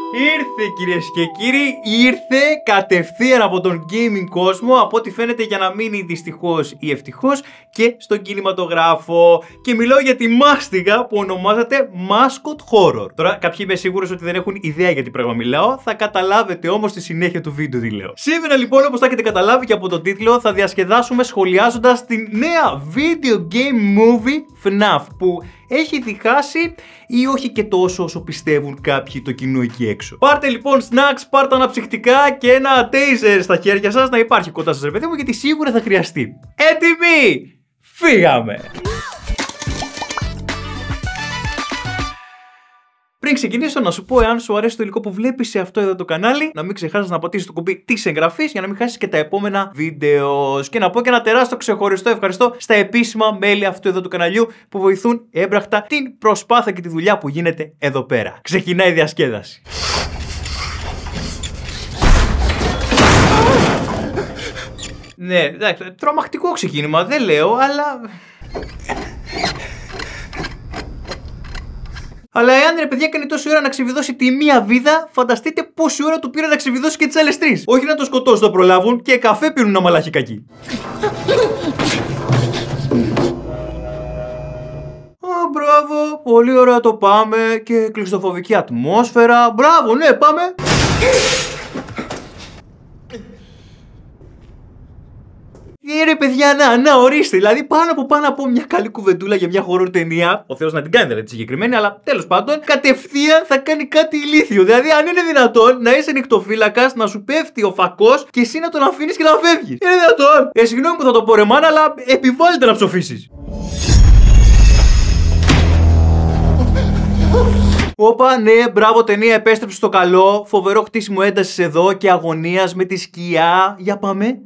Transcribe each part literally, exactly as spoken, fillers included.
Ήρθε κυρίες και κύριοι, ήρθε κατευθείαν από τον gaming κόσμο, από ό,τι φαίνεται για να μείνει δυστυχώς ή ευτυχώς και στον κινηματογράφο. Και μιλάω για τη μάστιγα που ονομάζεται Mascot Horror. Τώρα κάποιοι είμαι σίγουρος ότι δεν έχουν ιδέα για τι πράγμα μιλάω, θα καταλάβετε όμως στη συνέχεια του βίντεο τι λέω. Σήμερα λοιπόν, όπως θα έχετε καταλάβει και από τον τίτλο, θα διασκεδάσουμε σχολιάζοντας την νέα video game movie εφ ναφ που έχει διχάσει ή όχι και τόσο όσο πιστεύουν κάποιοι το κοινό εκεί έξω. Πάρτε λοιπόν snacks, πάρτε αναψυκτικά και ένα taser στα χέρια σας να υπάρχει κοντά σας, ρε παιδί μου, γιατί σίγουρα θα χρειαστεί. Έτοιμοι! Φύγαμε! Πριν ξεκινήσω να σου πω, εάν σου αρέσει το υλικό που βλέπεις σε αυτό εδώ το κανάλι, να μην ξεχάσεις να πατήσεις το κουμπί της εγγραφής για να μην χάσεις και τα επόμενα βίντεο. Και να πω και ένα τεράστιο ξεχωριστό ευχαριστώ στα επίσημα μέλη αυτού εδώ του καναλιού που βοηθούν έμπρακτα την προσπάθεια και τη δουλειά που γίνεται εδώ πέρα. Ξεκινάει η διασκέδαση. Ναι, εντάξει, τρομακτικό ξεκίνημα, δεν λέω, αλλά... Αλλά εάν ρε παιδιά κάνει τόση ώρα να ξεβιδώσει τη μία βίδα, φανταστείτε πόση ώρα του πήρε να ξεβιδώσει και τις άλλες τρεις. Όχι να το σκοτώσουν, το προλάβουν και καφέ πίνουν να μαλάχει κακή. Α, μπράβο, πολύ ωραία το πάμε και κλειστοφοβική ατμόσφαιρα. Μπράβο, ναι, πάμε. Ε, ρε παιδιά, να, να, ορίστε. Δηλαδή, πάνω από πάνω από μια καλή κουβεντούλα για μια horror ταινία. Ο Θεός να την κάνει, δηλαδή, τη συγκεκριμένη, αλλά τέλος πάντων, κατευθείαν θα κάνει κάτι ηλίθιο. Δηλαδή, αν είναι δυνατόν να είσαι νυχτοφύλακας, να σου πέφτει ο φακός και εσύ να τον αφήνεις και να φεύγεις. Είναι δυνατόν. Ε, συγγνώμη που θα το πω, ρε μάνα, αλλά επιβάλλεται να ψοφήσεις. Όπα, ναι, μπράβο ταινία, επέστρεψε στο καλό. Φοβερό χτίσιμο έντασης εδώ και αγωνίας με τη σκιά. Για πάμε.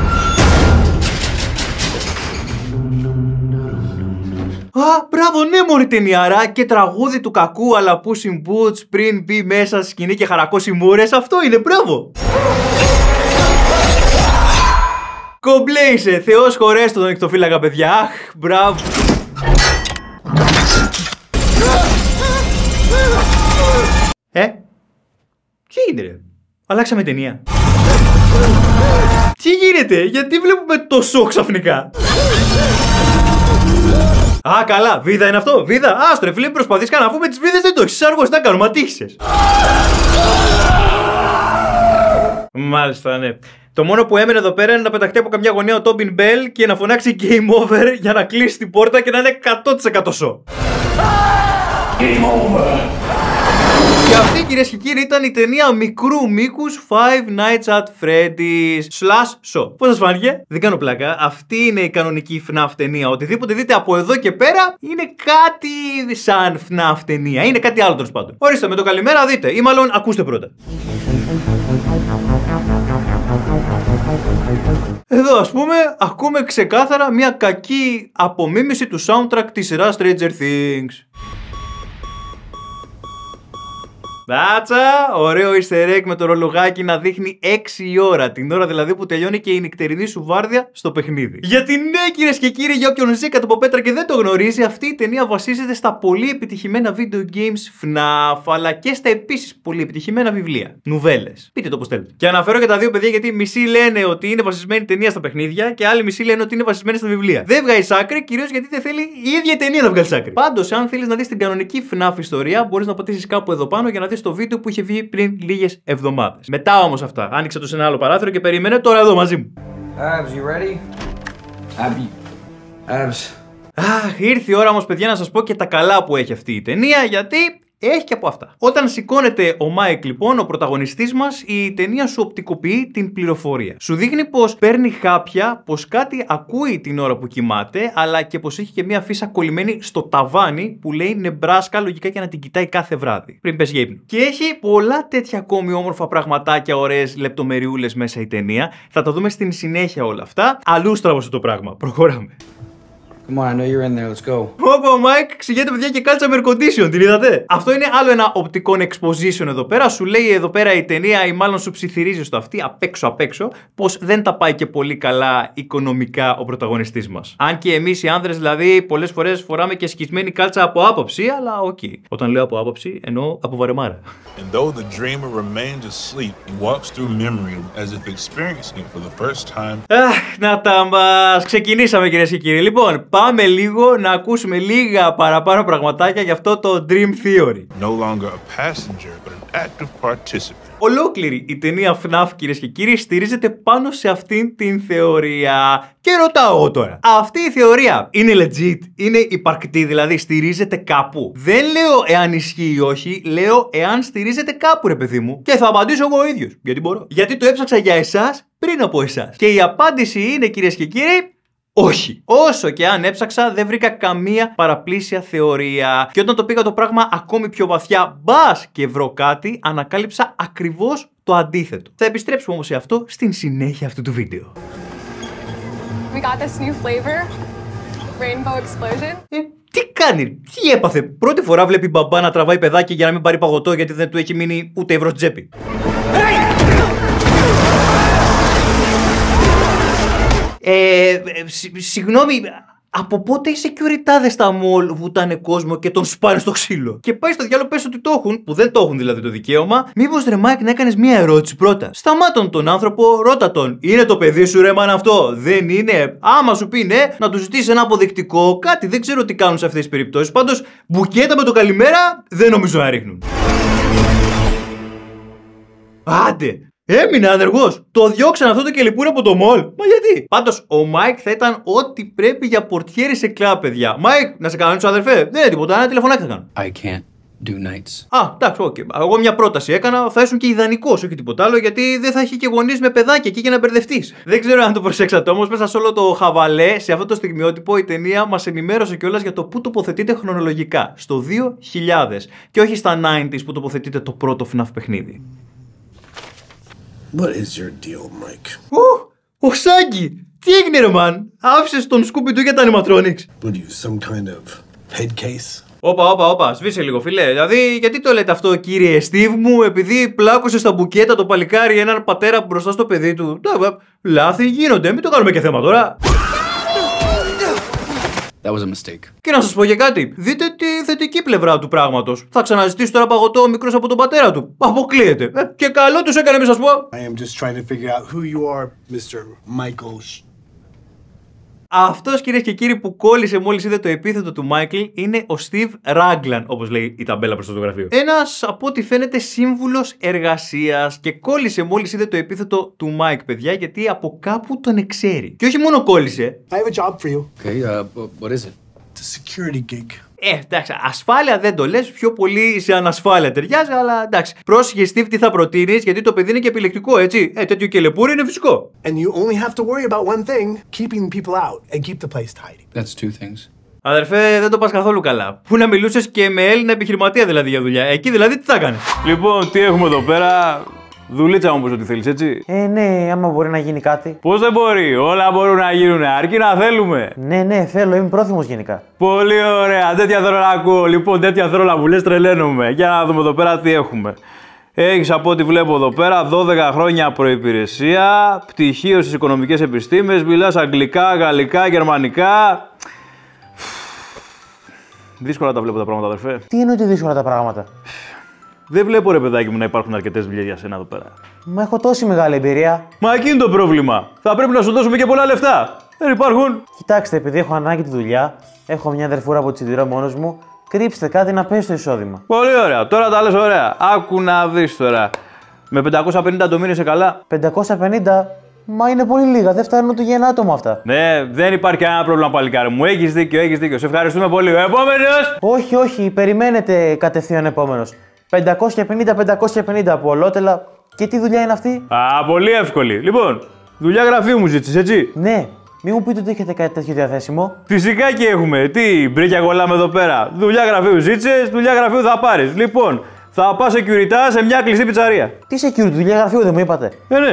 Α, μπράβο, ναι μωρή ταινιάρα, και τραγούδι του κακού αλλά Puss in Boots πριν μπει μέσα στη σκηνή και χαρακώσει μούρες. Αυτό είναι, μπράβο. Κομπλέ είσαι, Θεός χωρέστο τον νυχτοφύλακα, παιδιά. Αχ, μπράβο. Ε, τι είναι ρε, αλλάξαμε ταινία. Τι γίνεται, γιατί βλέπουμε το σοκ ξαφνικά. Α, καλά, βίδα είναι αυτό, βίδα. Άστρε, φίλε, προσπαθείς καν, αφού με τις βίδες δεν το έχεις αργός, τι να κάνουμε, ατύχησες. Μάλιστα, ναι. Το μόνο που έμενε εδώ πέρα είναι να πεταχτεί από καμιά γωνία ο Τόμπιν Μπέλ και να φωνάξει game over για να κλείσει την πόρτα και να είναι εκατό τοις εκατό σο. Game over. Και αυτή, κυρίες και κύριοι, ήταν η ταινία μικρού μήκους Five Nights at Freddy's slash Show. Πώς σας φάνηκε? Δεν κάνω πλάκα. Αυτή είναι η κανονική εφ ναφ ταινία. Οτιδήποτε δείτε από εδώ και πέρα είναι κάτι σαν εφ ναφ ταινία. Είναι κάτι άλλο τέλος πάντων. Ορίστε, με το καλημέρα δείτε. Ή μάλλον ακούστε πρώτα. Εδώ ας πούμε ακούμε ξεκάθαρα μια κακή απομίμηση του soundtrack της σειράς Stranger Things. Δάτσα, ωραίο easter egg με το ρολογάκι να δείχνει έξι η ώρα, την ώρα δηλαδή που τελειώνει και η νυχτερινή σου βάρδια στο παιχνίδι. Γιατί ναι, κυρίες και κύριοι, για όποιον ζει κάτω από πέτρα και δεν το γνωρίζει, αυτή η ταινία βασίζεται στα πολύ επιτυχημένα video games εφ ναφ, αλλά και στα επίσης πολύ επιτυχημένα βιβλία. Νουβέλες. Πείτε το πώς θέλετε. Και αναφέρω και τα δύο παιδιά γιατί μισοί λένε ότι είναι βασισμένη ταινία στα παιχνίδια και άλλοι μισοί λένε ότι είναι βασισμένη στα βιβλία. Δεν βγάζει άκρη, κυρίως γιατί δεν θέλει η ίδια ταινία να βγάλει άκρη. Πάντως, αν θέλεις να δεις την κανονική εφ ναφ ιστορία, μπορείς να πατήσεις κάπου εδώ πάνω για να δεις το βίντεο που είχε βγει πριν λίγες εβδομάδες. Μετά όμως αυτά, άνοιξα το σε ένα άλλο παράθυρο και περίμενε τώρα εδώ μαζί μου. Abs, you ready? Abs. Abs. Αχ, ήρθε η ώρα όμως, παιδιά, να σας πω και τα καλά που έχει αυτή η ταινία, γιατί έχει και από αυτά. Όταν σηκώνεται ο Μάικ, λοιπόν, ο πρωταγωνιστής μας, η ταινία σου οπτικοποιεί την πληροφορία. Σου δείχνει πως παίρνει χάπια, πως κάτι ακούει την ώρα που κοιμάται, αλλά και πως έχει και μια φύσα κολλημένη στο ταβάνι που λέει Νεμπράσκα, λογικά και να την κοιτάει κάθε βράδυ πριν πες για ύπνο. Και έχει πολλά τέτοια ακόμη όμορφα πραγματάκια, ωραίες λεπτομεριούλες μέσα η ταινία. Θα τα δούμε στην συνέχεια όλα αυτά. Αλλού στραβώσε το πράγμα. Προχωράμε. Come on, I know you're in there. Let's go. Όπα, ο Mike ξηγείται, παιδιά, και κάλτσα με air condition, την είδατε? Αυτό είναι άλλο ένα οπτικό exposition εδώ πέρα. Σου λέει εδώ πέρα η ταινία, ή μάλλον σου ψιθυρίζει στο αυτή, απ' έξω απ' έξω, πως δεν τα πάει και πολύ καλά οικονομικά ο πρωταγωνιστής μας. Αν και εμείς οι άνδρες, δηλαδή, πολλές φορές φοράμε και σκισμένη κάλτσα από άποψη, αλλά οκ. Okay. Όταν λέω από άποψη, εννοώ από βαρεμάρα. And though the dreamer remains asleep, he walks through memory as if experiencing it for the first time. Αχ, να τα μας. Ξεκινήσαμε, κυρίες και κύριοι. Λοιπόν, πάμε λίγο να ακούσουμε λίγα παραπάνω πραγματάκια για αυτό το Dream Theory. No longer a passenger, but an active participant. Ολόκληρη η ταινία εφ ναφ, κυρίες και κύριοι, στηρίζεται πάνω σε αυτήν την θεωρία. Και ρωτάω εγώ τώρα, αυτή η θεωρία είναι legit, είναι υπαρκτή, δηλαδή στηρίζεται κάπου? Δεν λέω εάν ισχύει ή όχι, λέω εάν στηρίζεται κάπου, ρε παιδί μου. Και θα απαντήσω εγώ ο ίδιος, γιατί μπορώ. Γιατί το έψαξα για εσάς πριν από εσάς. Και η απάντηση είναι, κυρίες και κύριοι, όχι. Όσο και αν έψαξα, δεν βρήκα καμία παραπλήσια θεωρία. Και όταν το πήγα το πράγμα ακόμη πιο βαθιά, μπας και βρω κάτι, ανακάλυψα ακριβώς το αντίθετο. Θα επιστρέψουμε όμως σε αυτό στην συνέχεια αυτού του βίντεο. We got this new flavor, rainbow explosion. Ε, τι κάνει, τι έπαθε? Πρώτη φορά βλέπει μπαμπά να τραβάει παιδάκι για να μην πάρει παγωτό γιατί δεν του έχει μείνει ούτε ευρώ τσέπη. Ε, ε, συγγνώμη, από πότε οι σεκιουριτάδες στα μολ βουτάνε κόσμο και τον σπάνε στο ξύλο? Και πάει στο διάλογο, πες ότι το έχουν, που δεν το έχουν δηλαδή το δικαίωμα. Μήπως, ρε Μάικ, να έκανες μία ερώτηση πρώτα? Σταμάτων τον άνθρωπο, ρώτα τον. Είναι το παιδί σου, ρε μάνα, αυτό? Δεν είναι? Άμα σου πει ναι, να του ζητήσει ένα αποδεικτικό, κάτι. Δεν ξέρω τι κάνουν σε αυτές τις περιπτώσεις. Πάντως, μπουκέτα με το καλημέρα δεν νομίζω να ρίχνουν. Άντε! Έμεινε άνεργος. Το διώξαν αυτό το κελιπούρι από το μολ. Μα γιατί? Πάντως, ο Μάικ θα ήταν ό,τι πρέπει για πορτιέρι σε κλαμπ, παιδιά. Μάικ, να σε κανονίσω, αδερφέ? Δεν είναι τίποτα. Ένα τηλεφωνάκι θα κάνω. I can't do nights. Α, εντάξει, οκ. Okay. Εγώ μια πρόταση έκανα. Θα ήσουν και ιδανικός, όχι τίποτα άλλο, γιατί δεν θα έχει και γονείς με παιδάκια εκεί για να μπερδευτείς. Δεν ξέρω αν το προσέξατε όμως, μέσα σε όλο το χαβαλέ, σε αυτό το στιγμιότυπο, η ταινία μας ενημέρωσε κιόλας για το πού τοποθετείται χρονολογικά. Στο δύο χιλιάδες. Και όχι στα ενενήντα που τοποθετείται το πρώτο εφ ναφ παιχνίδι. What is your deal, Mike? Ω, ο Σάγκη! Τι έγινε, ρε μαν? Άφησες τον Σκούπι-Ντου για τα animatronics? What are you, some kind of head case? Όπα, όπα, όπα, σβήσε λίγο, φιλέ. Δηλαδή, γιατί το λέτε αυτό, κύριε Στίβ μου, επειδή πλάκωσε στα μπουκέτα το παλικάρι έναν πατέρα μπροστά στο παιδί του? Λάθη γίνονται, μην το κάνουμε και θέμα τώρα. That was a mistake. Και να σας πω και κάτι. Δείτε τη θετική πλευρά του πράγματος. Θα ξαναζητήσει τώρα παγωτό ο μικρός από τον πατέρα του. Αποκλείεται. Ε, και καλό τους έκανε, μη σας πω. I am just trying to figure out who you are, μίστερ Michael. Αυτός, κυρίες και κύριοι, που κόλλησε μόλις είδε το επίθετο του Μάικλ είναι ο Steve Raglan, όπως λέει η ταμπέλα προς το γραφείο. Ένας, από ό,τι φαίνεται, σύμβουλος εργασίας, και κόλλησε μόλις είδε το επίθετο του Μάικ, παιδιά, γιατί από κάπου τον εξέρει. Και όχι μόνο κόλλησε. I have a job for you. Okay, uh, what is it? It's a security gig. Ε, εντάξει, ασφάλεια δεν το λες, πιο πολύ σε ανασφάλεια ταιριάζει, αλλά εντάξει. Πρόσεχε, Steve, τι θα προτείνεις, γιατί το παιδί είναι και επιλεκτικό, έτσι. Ε, τέτοιο κελεπούρι είναι φυσικό. And you only have to worry about one thing, keeping people out and keep the place tidy. That's two things. Αδερφέ, δεν το πας καθόλου καλά. Πού να μιλούσες και με Έλληνα επιχειρηματία δηλαδή για δουλειά. Εκεί δηλαδή τι θα κάνεις? Λοιπόν, τι έχουμε εδώ πέρα? Δουλίτσα μου, πως ό,τι θέλεις, έτσι. Ε, ναι, άμα μπορεί να γίνει κάτι. Πώς δεν μπορεί, όλα μπορούν να γίνουν, αρκεί να θέλουμε. Ναι, ναι, θέλω, είμαι πρόθυμος γενικά. Πολύ ωραία, τέτοια θέλω να ακούω. Λοιπόν, τέτοια θέλω να μου λες, τρελαίνομαι. Για να δούμε εδώ πέρα τι έχουμε. Έχεις, από ό,τι βλέπω εδώ πέρα, δώδεκα χρόνια προϋπηρεσία, πτυχίο στις οικονομικές επιστήμες, μιλάς αγγλικά, γαλλικά, γερμανικά. Δύσκολα τα βλέπω τα πράγματα, αδερφέ. Τι εννοείται δύσκολα τα πράγματα? Δεν βλέπω, ρε παιδάκι μου, να υπάρχουν αρκετές δουλειές για σένα εδώ πέρα. Μα έχω τόση μεγάλη εμπειρία. Μα εκεί είναι το πρόβλημα. Θα πρέπει να σου δώσουμε και πολλά λεφτά. Δεν υπάρχουν. Κοιτάξτε, επειδή έχω ανάγκη τη δουλειά, έχω μια αδερφούρα που τη συντηρώ μόνος μου, κρύψτε κάτι να πέσει το εισόδημα. Πολύ ωραία. Τώρα τα λες ωραία. Άκου να δεις τώρα. Με πεντακόσια πενήντα το μήνα είσαι καλά? πεντακόσια πενήντα? Μα είναι πολύ λίγα, δεν φτάνουν ούτε για ένα άτομο αυτά. Ναι, δεν υπάρχει κανένα πρόβλημα, παλικάρι μου. Έχεις δίκιο, έχεις δίκιο. Σε ευχαριστούμε πολύ. Ο επόμενος! Όχι, όχι, περιμένετε κατευθείαν επόμενος. πεντακόσια πενήντα πεντακόσια πενήντα από ολότελα. Και τι δουλειά είναι αυτή? Α, πολύ εύκολη. Λοιπόν, δουλειά γραφείου μου ζήτησες, έτσι. Ναι, μην μου πείτε ότι έχετε κάτι τέτοιο διαθέσιμο. Φυσικά και έχουμε. Τι, μπρίκια κολλάμε εδώ πέρα. Δουλειά γραφείου ζήτησες, δουλειά γραφείου θα πάρεις. Λοιπόν, θα πας security σε μια κλειστή πιτσαρία. Τι security, δουλειά γραφείου δεν μου είπατε? Ε, ναι.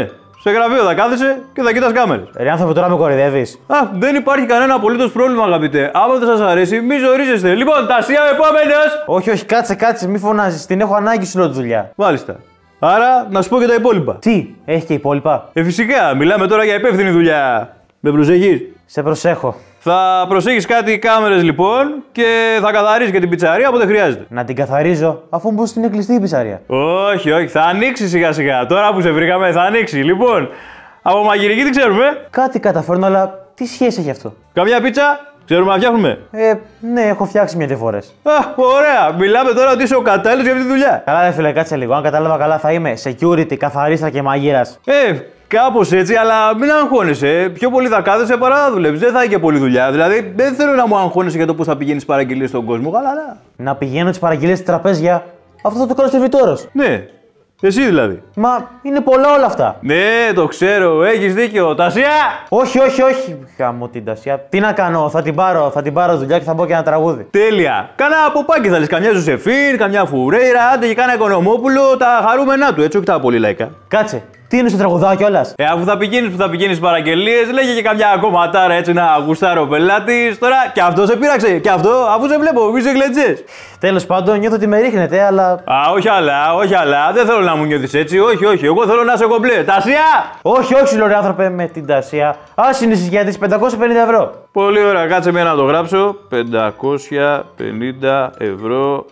Σε γραφείο θα κάθεσαι και θα κοιτάς κάμερες. Ρε άνθρωπε, τώρα με κοροϊδεύεις. Α, δεν υπάρχει κανένα απολύτως πρόβλημα, αγαπητέ. Άμα δεν σας αρέσει, μη ζορίζεστε. Λοιπόν, Τασία, ο επόμενος. Όχι, όχι, κάτσε, κάτσε, μη φωνάζεις. Την έχω ανάγκη σου, λέω τη δουλειά. Μάλιστα. Άρα, να σου πω και τα υπόλοιπα. Τι, έχει και υπόλοιπα. Ε, φυσικά, μιλάμε τώρα για υπεύθυνη δουλειά. Με προσέχεις. Σε προσέχω. Θα προσέχεις κάτι κάμερες λοιπόν και θα καθαρίσεις και την πιτσαρία όποτε χρειάζεται. Να την καθαρίζω, αφού μπω είναι κλειστή η πιτσαρία. Όχι, όχι, θα ανοίξει σιγά σιγά. Τώρα που σε βρήκαμε θα ανοίξει. Λοιπόν, από μαγειρική τι ξέρουμε. Κάτι καταφέρνω, αλλά τι σχέση έχει αυτό. Καμιά πίτσα, ξέρουμε να φτιάχνουμε. Ε, ναι, έχω φτιάξει μια-δύο φορές. Α, ωραία. Μιλάμε τώρα ότι είσαι ο κατάλληλος για αυτή τη δουλειά. Καλά, ρε φίλε, κάτσε λίγο. Αν κατάλαβα καλά, θα είμαι security, καθαρίστρα και μαγείρας. Ε, κάπως έτσι, αλλά μην αγχώνεσαι. Πιο πολύ θα κάθεσαι παρά θα δουλεύεις. Δεν θα έχει και πολλή δουλειά. Δηλαδή, δεν θέλω να μου αγχώνεσαι για το πώς θα πηγαίνεις παραγγελίες στον κόσμο. Καλά, ναι. Να πηγαίνω τις παραγγελίες στις τραπέζια, αυτό θα το κάνω σερβιτόρος. Ναι, εσύ δηλαδή. Μα είναι πολλά όλα αυτά. Ναι, το ξέρω, έχεις δίκιο. Τασία! Όχι, όχι, όχι. Χαμώ την Τασία. Τι να κάνω, θα την πάρω, θα την πάρω δουλειά και θα μπω και ένα τραγούδι. Τέλεια. Κάνα ποπάκι θα λες, καμιά Ζωσεφίν, καμιά Φουρέιρα, άντε και κάνα Οικονομόπουλο, τα χαρούμενά του, έτσι, όχι τα πολύ λαϊκά. Κάτσε, τι είναι στο τραγουδάκι κιόλας. Ε, αφού θα πηγαίνεις που θα πηγαίνεις παραγγελίες, λέγε και καμιά κομματάρα έτσι να γουστάρει ο πελάτης. Τώρα και αυτό σε πείραξε, και αυτό, αφού σε βλέπω, μη σε γλεντζές. Τέλος πάντων, νιώθω ότι με ρίχνετε, αλλά. Α, όχι άλλα, όχι άλλα. Δεν θέλω να μου νιώθεις έτσι, όχι, όχι. Εγώ θέλω να είσαι κομπλέ. Τασία! Όχι, όχι, σου λέω ρε άνθρωπε, με την Τασία. Ας είναι για τις πεντακόσια πενήντα ευρώ. Πολύ ωραία, κάτσε μία να το γράψω. πεντακόσια πενήντα ευρώ,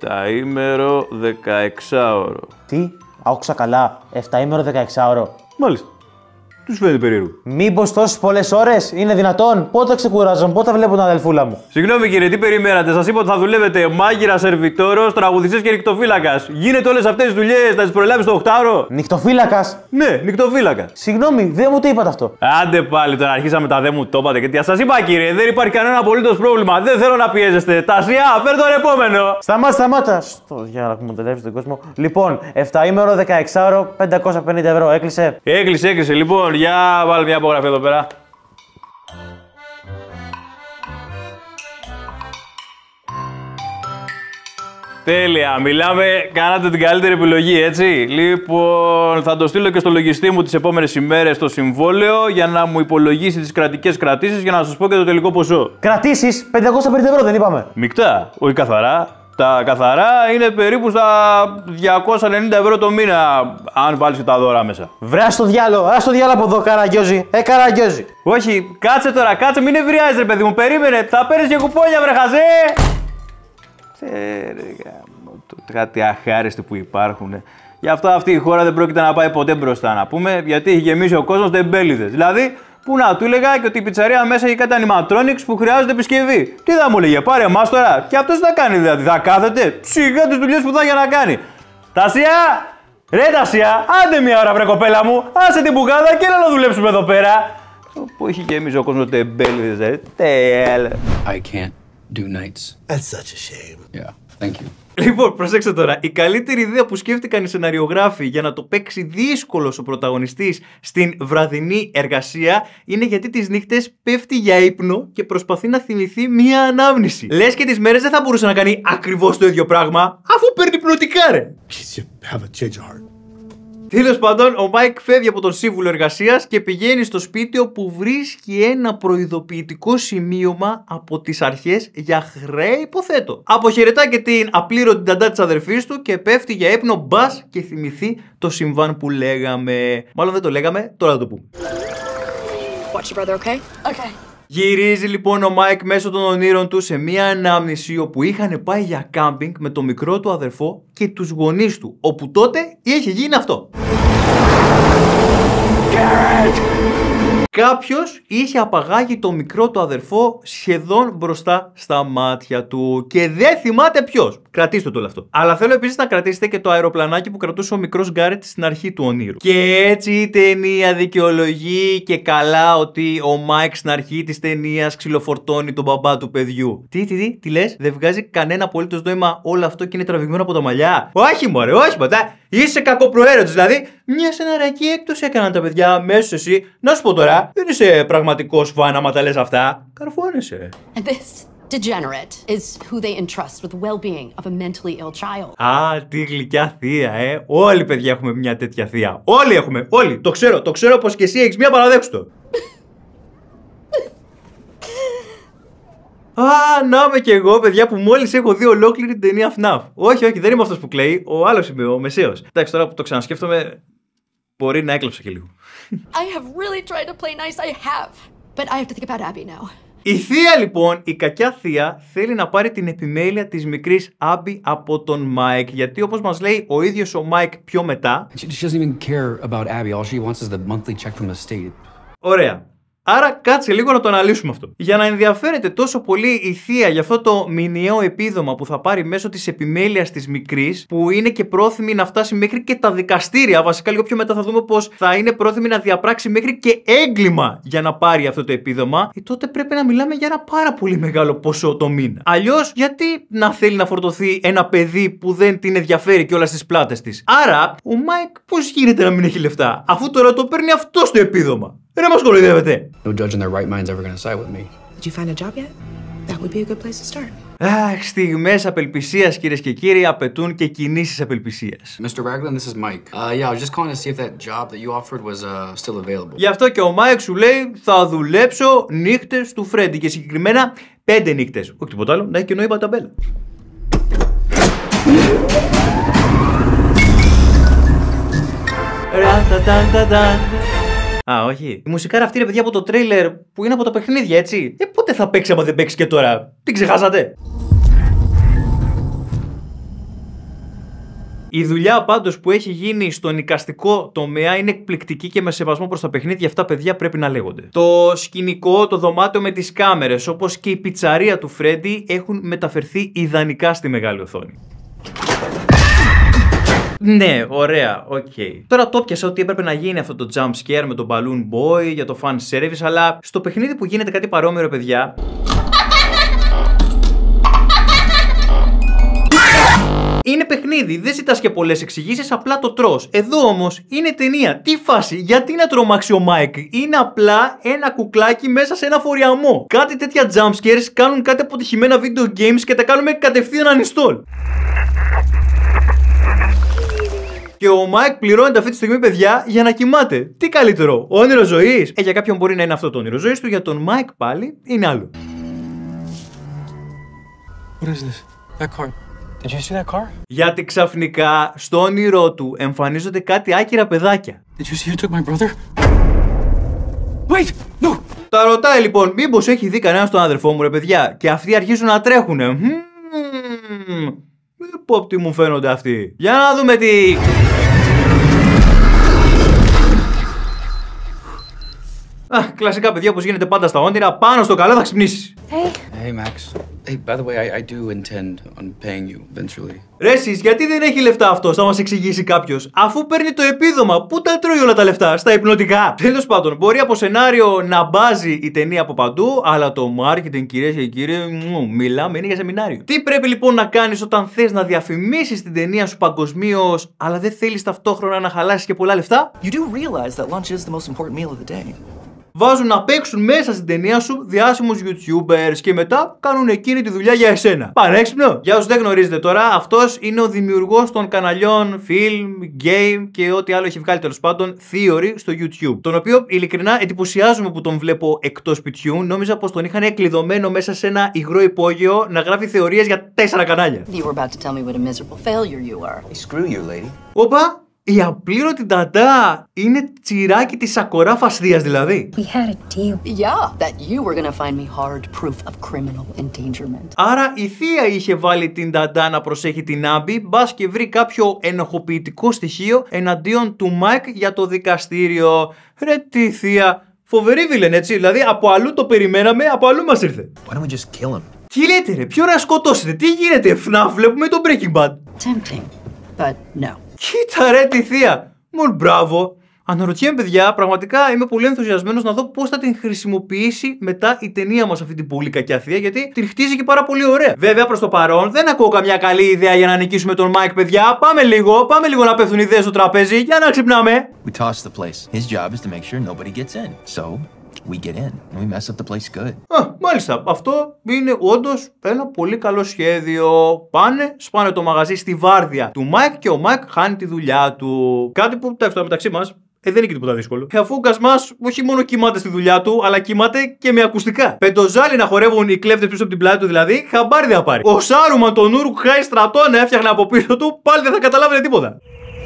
εφταήμερο, δεκαεξάωρο. Τι, άκουσα καλά, εφταήμερο δεκαεξάωρο. Μάλιστα. Τους φαίνεται περίεργο. Μήπως τόσες πολλές ώρες είναι δυνατόν, πότε ξεκουράζομαι, πότε βλέπω την αδελφούλα μου. Συγγνώμη κύριε, τι περιμένατε. Σας είπα ότι θα δουλεύετε μάγειρα, σερβιτόρος, τραγουδιστής και νυχτοφύλακας. Γίνεται όλες αυτές τις δουλειές να τις προλάβεις το οκτάωρο. Νυχτοφύλακας. Ναι, νυχτοφύλακα. Συγγνώμη, δεν μου το είπατε αυτό. Άντε πάλι τώρα, αρχίσαμε τα δεν μου το είπατε. Γιατί σας είπα κύριε, δεν υπάρχει κανένα απολύτως πρόβλημα. Δεν θέλω να πιέζεστε. Τασία, φέρ τον επόμενο. Σταμάτα, σταμάτα. Στο για να μου τελεύει τον κόσμο. Λοιπόν, εφταήμερο δεκαεξάωρο, πεντακόσια πενήντα ευρώ. Έκλεισε. Έκλεισε, έκλεισε. Λοιπόν, για βάλε μια απογραφή εδώ πέρα. Τέλεια, μιλάμε, κάνατε την καλύτερη επιλογή, έτσι. Λοιπόν, θα το στείλω και στο λογιστή μου τις επόμενες ημέρες στο συμβόλαιο για να μου υπολογίσει τις κρατικές κρατήσεις για να σας πω και το τελικό ποσό. Κρατήσεις πεντακόσια πενήντα ευρώ, δεν είπαμε. Μικτά, όχι καθαρά. Τα καθαρά είναι περίπου στα διακόσια ενενήντα ευρώ το μήνα, αν βάλεις και τα δώρα μέσα. Βρε, ας το διάλο, ας το διάλο από εδώ, καραγκιόζη. Ε, καραγκιόζη. Όχι, κάτσε τώρα, κάτσε, μην ευριάζεις ρε παιδί μου, περίμενε, θα παίρνεις και κουπόνια βρε χαζέ. Κάτι αχάριστοι που υπάρχουν. Γι' αυτό αυτή η χώρα δεν πρόκειται να πάει ποτέ μπροστά, να πούμε, γιατί έχει γεμίσει ο κόσμος τεμπέληδες. Δηλαδή, πού να του έλεγα και ότι η πιτσαρία μέσα έχει κάτι animatronics που χρειάζεται επισκευή. Τι θα μου έλεγε, πάρε εμάς τώρα. Και αυτός τι θα κάνει δηλαδή, θα κάθεται. Σιγά τις δουλειές που θα για να κάνει. Τασία! Ρε Τασία, άντε μια ώρα βρε κοπέλα μου, άσε την μπουγάδα και έλα να δουλέψουμε εδώ πέρα. Που έχει γεμίσει ο κόσμος τεμπέληδες, ε. Τέλε. I can't do nights. That's such a shame. Yeah, thank you. Λοιπόν, προσέξτε τώρα. Η καλύτερη ιδέα που σκέφτηκαν οι σεναριογράφοι για να το παίξει δύσκολος ο πρωταγωνιστής στην βραδινή εργασία είναι γιατί τις νύχτες πέφτει για ύπνο και προσπαθεί να θυμηθεί μία ανάμνηση. Λες και τις μέρες δεν θα μπορούσε να κάνει ακριβώς το ίδιο πράγμα, αφού παίρνει πνοτικά, ρε. You have a change of heart. Τέλος πάντων, ο Μάικ φεύγει από τον σύμβουλο εργασίας και πηγαίνει στο σπίτι όπου βρίσκει ένα προειδοποιητικό σημείωμα από τις αρχές για χρέη, υποθέτω. Αποχαιρετά και την απλήρωτη νταντά της αδερφής του και πέφτει για ύπνο μπας και θυμηθεί το συμβάν που λέγαμε. Μάλλον δεν το λέγαμε, τώρα θα το πούμε. Watch your brother, okay? Okay. Γυρίζει λοιπόν ο Μάικ μέσω των ονείρων του σε μια ανάμνηση όπου είχαν πάει για κάμπινγκ με το μικρό του αδερφό και τους γονείς του, όπου τότε είχε γίνει αυτό. Κάποιος είχε απαγάγει το μικρό του αδερφό σχεδόν μπροστά στα μάτια του και δεν θυμάται ποιος. Κρατήστε το όλο αυτό. Αλλά θέλω επίσης να κρατήσετε και το αεροπλανάκι που κρατούσε ο μικρός Γκάρετ στην αρχή του ονείρου. Και έτσι η ταινία δικαιολογεί και καλά ότι ο Μάικ στην αρχή της ταινίας ξυλοφορτώνει τον μπαμπά του παιδιού. Τι, τι, τι, τι λες, δεν βγάζει κανένα απολύτως νόημα όλο αυτό και είναι τραβηγμένο από τα μαλλιά. Όχι μωρέ, όχι πατά. Είσαι κακοπροαίρετος, δηλαδή μια σεναριακή έκπτωση έκαναν τα παιδιά αμέσως εσύ. Να σου πω τώρα, δεν είσαι πραγματικός φαν άμα τα λες αυτά. Καρφώνεσαι. And this degenerate is who they entrust with the well-being of a mentally ill child. Α, τι γλυκιά θεία, ε. Όλοι, παιδιά, έχουμε μια τέτοια θεία. Όλοι έχουμε, όλοι. Το ξέρω, το ξέρω πως και εσύ έχεις μια, παραδέξου το. Α, να είμαι κι εγώ, παιδιά, που μόλις έχω δει ολόκληρη την ταινία εφ ναφ. Όχι, όχι, δεν είμαι αυτός που κλαίει. Ο άλλος είμαι, ο Μεσαίος. Εντάξει, τώρα που το ξανασκέφτομαι, μπορεί να έκλαψα και λίγο. I have really tried to play nice, I have. But I have to think about Abby now. Η θεία, λοιπόν, η κακιά θεία, θέλει να πάρει την επιμέλεια της μικρής Άμπι από τον Μάικ. Γιατί, όπως μας λέει ο ίδιος ο Μάικ πιο μετά. She, she doesn't even care about Abby. All she wants is the monthly check from the state. Ωραία. Άρα κάτσε λίγο να το αναλύσουμε αυτό. Για να ενδιαφέρεται τόσο πολύ η θεία για αυτό το μηνιαίο επίδομα που θα πάρει μέσω της επιμέλειας της μικρής, που είναι και πρόθυμη να φτάσει μέχρι και τα δικαστήρια. Βασικά, λίγο πιο μετά θα δούμε πως θα είναι πρόθυμη να διαπράξει μέχρι και έγκλημα για να πάρει αυτό το επίδομα. Και τότε πρέπει να μιλάμε για ένα πάρα πολύ μεγάλο ποσό το μήνα. Αλλιώς, γιατί να θέλει να φορτωθεί ένα παιδί που δεν την ενδιαφέρει κιόλας στις πλάτες της. Άρα, ο Μάικ πώς γίνεται να μην έχει λεφτά, αφού τώρα το παίρνει αυτό στο επίδομα. Δεν μας κοροϊδεύετε. No judge in their right mind is ever gonna side with me. Did you find a job yet? That would be a good place to start. Αχ, στιγμές απελπισίας, κυρίες και κύριοι, απαιτούν και κινήσεις απελπισίας. μίστερ Raglan, this is Mike. Uh, yeah, I was just calling to see if that job that you offered was uh, still available. Γι' αυτό και ο Μάικ σου λέει θα δουλέψω νύχτες του Φρέντι και συγκεκριμένα πέντε νύχτες. Όχι τίποτα άλλο, να έχει και νόημα ταμπέλα. Α, όχι. Η μουσικάρα αυτή, ρε παιδιά, από το τρέιλερ που είναι από τα παιχνίδια, έτσι. Ε, πότε θα παίξει άμα δεν παίξει και τώρα? Την ξεχάσατε? Η δουλειά πάντως που έχει γίνει στον εικαστικό τομέα είναι εκπληκτική και με σεβασμό προς τα παιχνίδια αυτά, παιδιά, πρέπει να λέγονται. Το σκηνικό, το δωμάτιο με τις κάμερες, όπως και η πιτσαρία του Φρέντι έχουν μεταφερθεί ιδανικά στη μεγάλη οθόνη. Ναι, ωραία, οκ. Okay. Τώρα το πιάσα ότι έπρεπε να γίνει αυτό το jump scare με τον Balloon Boy για το fan service, αλλά στο παιχνίδι που γίνεται κάτι παρόμοιο, ρε παιδιά. Είναι παιχνίδι, δεν ζητάς και πολλές εξηγήσεις, απλά το τρως. Εδώ όμως είναι ταινία. Τι φάση, γιατί να τρομάξει ο Μάικ? Είναι απλά ένα κουκλάκι μέσα σε ένα φοριαμό. Κάτι τέτοια jump scares κάνουν κάτι αποτυχημένα video games και τα κάνουμε κατευθείαν uninstall. Και ο Μάικ πληρώνεται αυτή τη στιγμή, παιδιά, για να κοιμάται. Τι καλύτερο, όνειρο ζωής? Ε, για κάποιον μπορεί να είναι αυτό το όνειρο ζωής του, για τον Μάικ πάλι είναι άλλο. What is this? That car. Did you see that car? Γιατί ξαφνικά στο όνειρό του εμφανίζονται κάτι άκυρα παιδάκια. Did you see who took my brother? Wait, no. Τα ρωτάει λοιπόν, μήπως έχει δει κανένα τον αδερφό μου, ρε παιδιά, και αυτοί αρχίζουν να τρέχουνε. Πω τι μου φαίνονται αυτοί. Για να δούμε τι... Α, κλασικά, παιδιά, όπως γίνεται πάντα στα όνειρα, πάνω στο καλό θα ξυπνήσεις. Hey. Hey, Max. Hey, by the way, I, I do intend on paying you eventually. Ρε εσείς, γιατί δεν έχει λεφτά αυτός, θα μας εξηγήσει κάποιος, αφού παίρνει το επίδομα, πού τα τρώει όλα τα λεφτά, στα υπνοτικά? Τέλος πάντων, μπορεί από σενάριο να μπάζει η ταινία από παντού, αλλά το marketing, κυρίες και κύριοι, μου, μιλάμε, είναι για σεμινάριο. Τι πρέπει λοιπόν να κάνεις όταν θες να διαφημίσεις την ταινία σου παγκοσμίως, αλλά δεν θέλεις ταυτόχρονα να χαλάσεις και πολλά λεφτά? You do realize that lunch is the most important meal of the day. Βάζουν να παίξουν μέσα στην ταινία σου διάσημους YouTubers και μετά κάνουν εκείνη τη δουλειά για εσένα. Πανέξυπνο! Για όσους δεν γνωρίζετε τώρα, αυτός είναι ο δημιουργός των καναλιών Film, Game και ό,τι άλλο έχει βγάλει, τέλος πάντων, Theory στο YouTube. Τον οποίο ειλικρινά εντυπωσιάζομαι που τον βλέπω εκτός σπιτιού. Νόμιζα πως τον είχαν εκκλειδωμένο μέσα σε ένα υγρό υπόγειο να γράφει θεωρίες για τέσσερα κανάλια. You were about to tell me what a miserable failure you are. Hey, screw you, lady. Όπα! Η απλήρωτη νταντά είναι τσιράκι της Σακορά Φασδίας δηλαδή. We had a deal. Yeah, that you were gonna find me hard proof of criminal endangerment. Άρα η θεία είχε βάλει την νταντά να προσέχει την Άμπι, μπας και βρει κάποιο ενοχοποιητικό στοιχείο εναντίον του Μάικ για το δικαστήριο. Ρε τη θεία, φοβερή βίλεν, έτσι, δηλαδή από αλλού το περιμέναμε, από αλλού μας ήρθε. Why don't we just kill him? Τι λέτε ρε, ποιο να σκοτώσετε, τι γίνεται, φνά βλέπουμε το Breaking Bad. Tempting, but no. Κοίτα ρε τη θεία, μου μπράβο. Αναρωτιέμαι, παιδιά, πραγματικά είμαι πολύ ενθουσιασμένος να δω πώς θα την χρησιμοποιήσει μετά η ταινία μας αυτή την πολύ κακιά θεία, γιατί την χτίζει και πάρα πολύ ωραία. Βέβαια, προς το παρόν δεν ακούω καμιά καλή ιδέα για να νικήσουμε τον Μάικ, παιδιά. Πάμε λίγο, πάμε λίγο να πέφτουν ιδέες στο τραπέζι, για να ξυπνάμε. We toss the place. His job is to make sure nobody gets in. So, we get in and we mess up the place good. Α, μάλιστα. Αυτό είναι όντως ένα πολύ καλό σχέδιο. Πάνε, σπάνε το μαγαζί στη βάρδια του Μάικ και ο Μάικ χάνει τη δουλειά του. Κάτι που, εντάξει, τώρα μεταξύ μας, Ε, δεν είναι και τίποτα δύσκολο. Ε, αφού ο Γκασμάς όχι μόνο κοιμάται στη δουλειά του, αλλά κοιμάται και με ακουστικά. Πεντοζάλι να χορεύουν οι κλέφτες πίσω από την πλάτη του δηλαδή, χαμπάρι δεν θα πάρει. Ο Σάρουμαν τον Ούρουκ Χάι στρατό να έφτιαχνε από πίσω του, πάλι δεν θα καταλάβαινε τίποτα.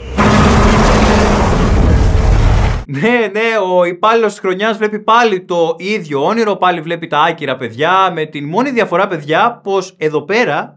Ναι, ναι, ο υπάλληλος της χρονιάς βλέπει πάλι το ίδιο όνειρο, πάλι βλέπει τα άκυρα παιδιά, με την μόνη διαφορά, παιδιά, πως εδώ πέρα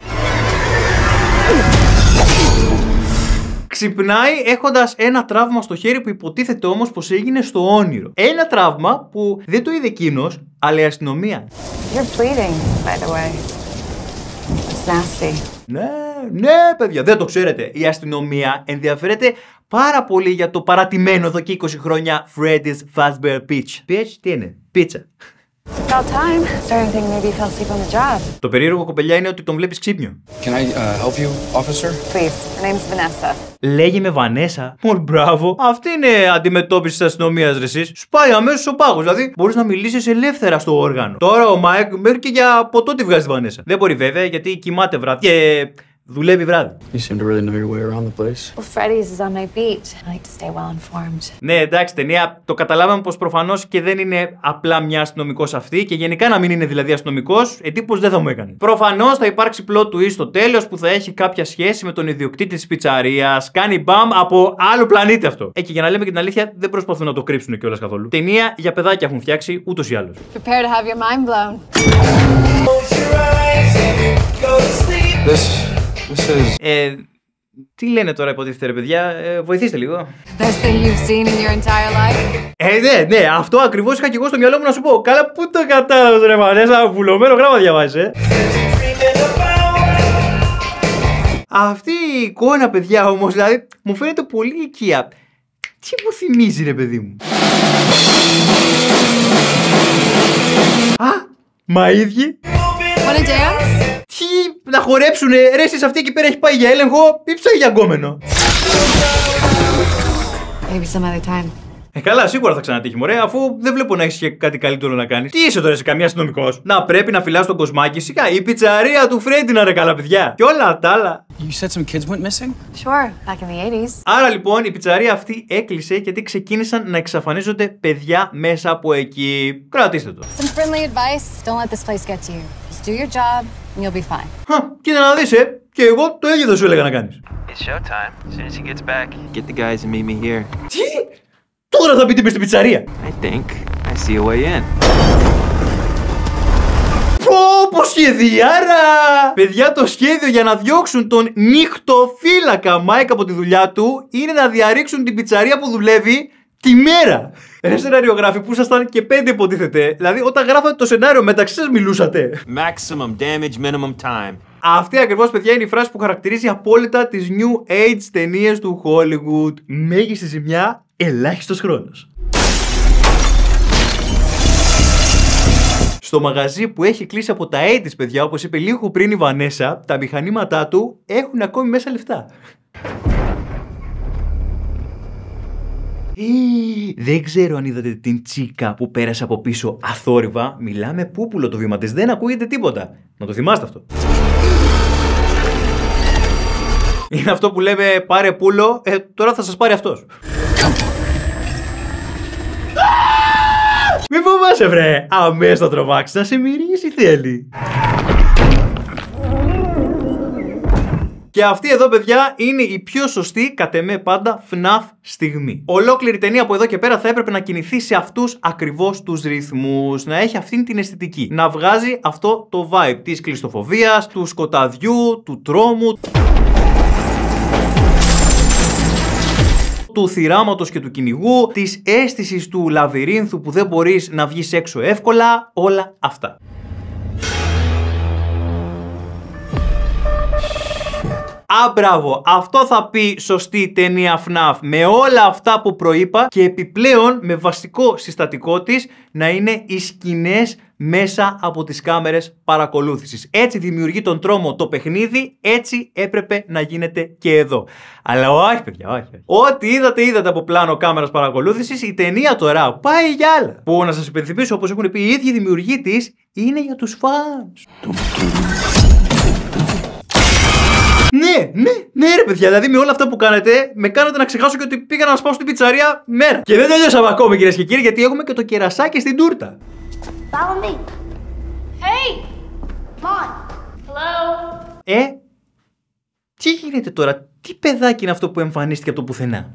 ξυπνάει έχοντας ένα τραύμα στο χέρι που υποτίθεται όμως πως έγινε στο όνειρο. Ένα τραύμα που δεν το είδε εκείνος, αλλά η αστυνομία. You're bleeding, by the way. It's nasty. Ναι, ναι, παιδιά, δεν το ξέρετε. Η αστυνομία ενδιαφέρεται πάρα πολύ για το παρατημένο εδώ και είκοσι χρόνια Freddy's Fazbear Pitch. Pitch, τι είναι? Πίτσα. About time. Starting to think maybe you fell asleep on the job. Το περίεργο, κοπελιά, είναι ότι τον βλέπεις ξύπνιο. Can I uh, help you, officer? Please, my name's Vanessa. Λέγε με Βανέσα. Μολ, μπράβο. Αυτή είναι αντιμετώπιση της αστυνομίας, ρε εσείς. Σπάει αμέσως ο πάγος. Δηλαδή, μπορείς να μιλήσεις ελεύθερα στο όργανο. Τώρα ο Μάικ μέχρι και για ποτό τη βγάζει τη Βανέσα. Δεν μπορεί βέβαια γιατί κοιμάται βράδυ και δουλεύει βράδυ. You seem to really know your way around the place. Well, Freddy's is on my beat. I like to stay well informed. Ναι, εντάξει, ταινία. Το καταλάβαμε πως προφανώς και δεν είναι απλά μια αστυνομικός αυτή και γενικά να μην είναι δηλαδή αστυνομικός, εντύπωση δεν θα μου έκανε. Προφανώς θα υπάρξει plot twist στο τέλος που θα έχει κάποια σχέση με τον ιδιοκτήτη της πιτσαρίας. Κάνει μπαμ από άλλο πλανήτη αυτό. Ε, και για να λέμε και την αλήθεια, δεν προσπαθούν να το κρύψουν κιόλας καθόλου. Ταινία για παιδάκια έχουν φτιάξει ούτως ή άλλως. Prepare to have your mind blown. This. Ε, τι λένε τώρα υποτίθεται ρε παιδιά, ε, βοηθήστε λίγο. Best thing you've seen in your entire life. Ε, ναι, ναι, αυτό ακριβώς είχα και εγώ στο μυαλό μου να σου πω. Καλά, πού το κατάλαβες ρε Βανέσα, βουλωμένο γράμμα διαβάζεις, ε. Αυτή η εικόνα, παιδιά, όμως, δηλαδή, μου φαίνεται πολύ οικία. Τι μου θυμίζει ρε παιδί μου. Α, μα ίδιοι. Wanna dance? Τι να χορέψουνε, ρε εσείς αυτή εκεί πέρα έχει πάει για έλεγχο ή ψάει για γκόμενο. Maybe some other time. Ε, καλά, σίγουρα θα ξανατύχει, μωρέ, αφού δεν βλέπω να έχεις και κάτι καλύτερο να κάνεις. Τι είσαι τώρα, είσαι καμία αστυνομικός? Να πρέπει να φυλάς τον κοσμάκι, σιγά. Η πιτσαρία του Φρέντι να ρε καλά, παιδιά. Και όλα τα άλλα. You said some kids went missing? Sure, back in the eighties. Άρα λοιπόν η πιτσαρία αυτή έκλεισε γιατί ξεκίνησαν να εξαφανίζονται παιδιά μέσα από εκεί. Κρατήστε το. Some friendly advice. Don't let this place get to you. Just do your job and you'll be fine. Χα, κοίτα να δεις, ε. Και εγώ το ίδιο δεν σου έλεγα να κάνεις. It's showtime. As soon as he gets back, get the guys and meet me here. Τι? Τώρα θα μπείτε μες στην πιτσαρία. I think I see a way in. Πω, πω σχεδιάρα! Παιδιά, το σχέδιο για να διώξουν τον νυχτοφύλακα Μάικ από τη δουλειά του είναι να διαρρήξουν την πιτσαρία που δουλεύει τη μέρα. Ρε σεναριογράφοι που ήσασταν και πέντε υποτίθεται. Δηλαδή, όταν γράφατε το σενάριο μεταξύ σας μιλούσατε. Maximum damage, minimum time. Αυτή ακριβώς, παιδιά, είναι η φράση που χαρακτηρίζει απόλυτα τις New Age ταινίες του Hollywood. Μέγιστη ζημιά, ελάχιστος χρόνος. Στο μαγαζί που έχει κλείσει από τα ογδόντα, παιδιά, όπως είπε λίγο πριν η Βανέσα, τα μηχανήματά του έχουν ακόμη μέσα λεφτά. Ε, δεν ξέρω αν είδατε την τσίκα που πέρασε από πίσω αθόρυβα. Μιλάμε πούπουλο το βήμα της, δεν ακούγεται τίποτα. Να το θυμάστε αυτό. Είναι αυτό που λέμε πάρε πούλο, ε, τώρα θα σας πάρει αυτός. Μη φοβάσαι βρε, αμέσως θα τρομάξει, να σε μυρίσει θέλει. Και αυτή εδώ, παιδιά, είναι η πιο σωστή, κατ' εμέ πάντα, φναφ στιγμή. Ολόκληρη ταινία από εδώ και πέρα θα έπρεπε να κινηθεί σε αυτούς ακριβώς τους ρυθμούς. Να έχει αυτήν την αισθητική. Να βγάζει αυτό το vibe της κλειστοφοβίας, του σκοταδιού, του τρόμου, του θυράματος και του κυνηγού, της αίσθησης του λαβυρίνθου που δεν μπορείς να βγεις έξω εύκολα, όλα αυτά. Α, μπράβο, αυτό θα πει σωστή ταινία φναφ με όλα αυτά που προείπα και επιπλέον με βασικό συστατικό της να είναι οι σκηνές μέσα από τις κάμερες παρακολούθησης. Έτσι δημιουργεί τον τρόμο το παιχνίδι, έτσι έπρεπε να γίνεται και εδώ. Αλλά όχι παιδιά, όχι. Ό,τι είδατε, είδατε από πλάνο κάμερας παρακολούθησης, η ταινία τώρα πάει για άλλα. Που να σας υπενθυμίσω, όπως έχουν πει οι ίδιοι δημιουργοί της, είναι για τους φανς. Ναι, ναι, ναι, ρε παιδιά. Δηλαδή με όλα αυτά που κάνετε, με κάνατε να ξεχάσω και ότι πήγα να σπάω στην πιτσαρία μέρα. Και δεν τελειώσαμε ακόμη, κυρίες και κύριοι, γιατί έχουμε και το κερασάκι στην τούρτα. Follow me. Hey! Come on. Hello? Ε, τι γίνεται τώρα, τι παιδάκι είναι αυτό που εμφανίστηκε από το πουθενά?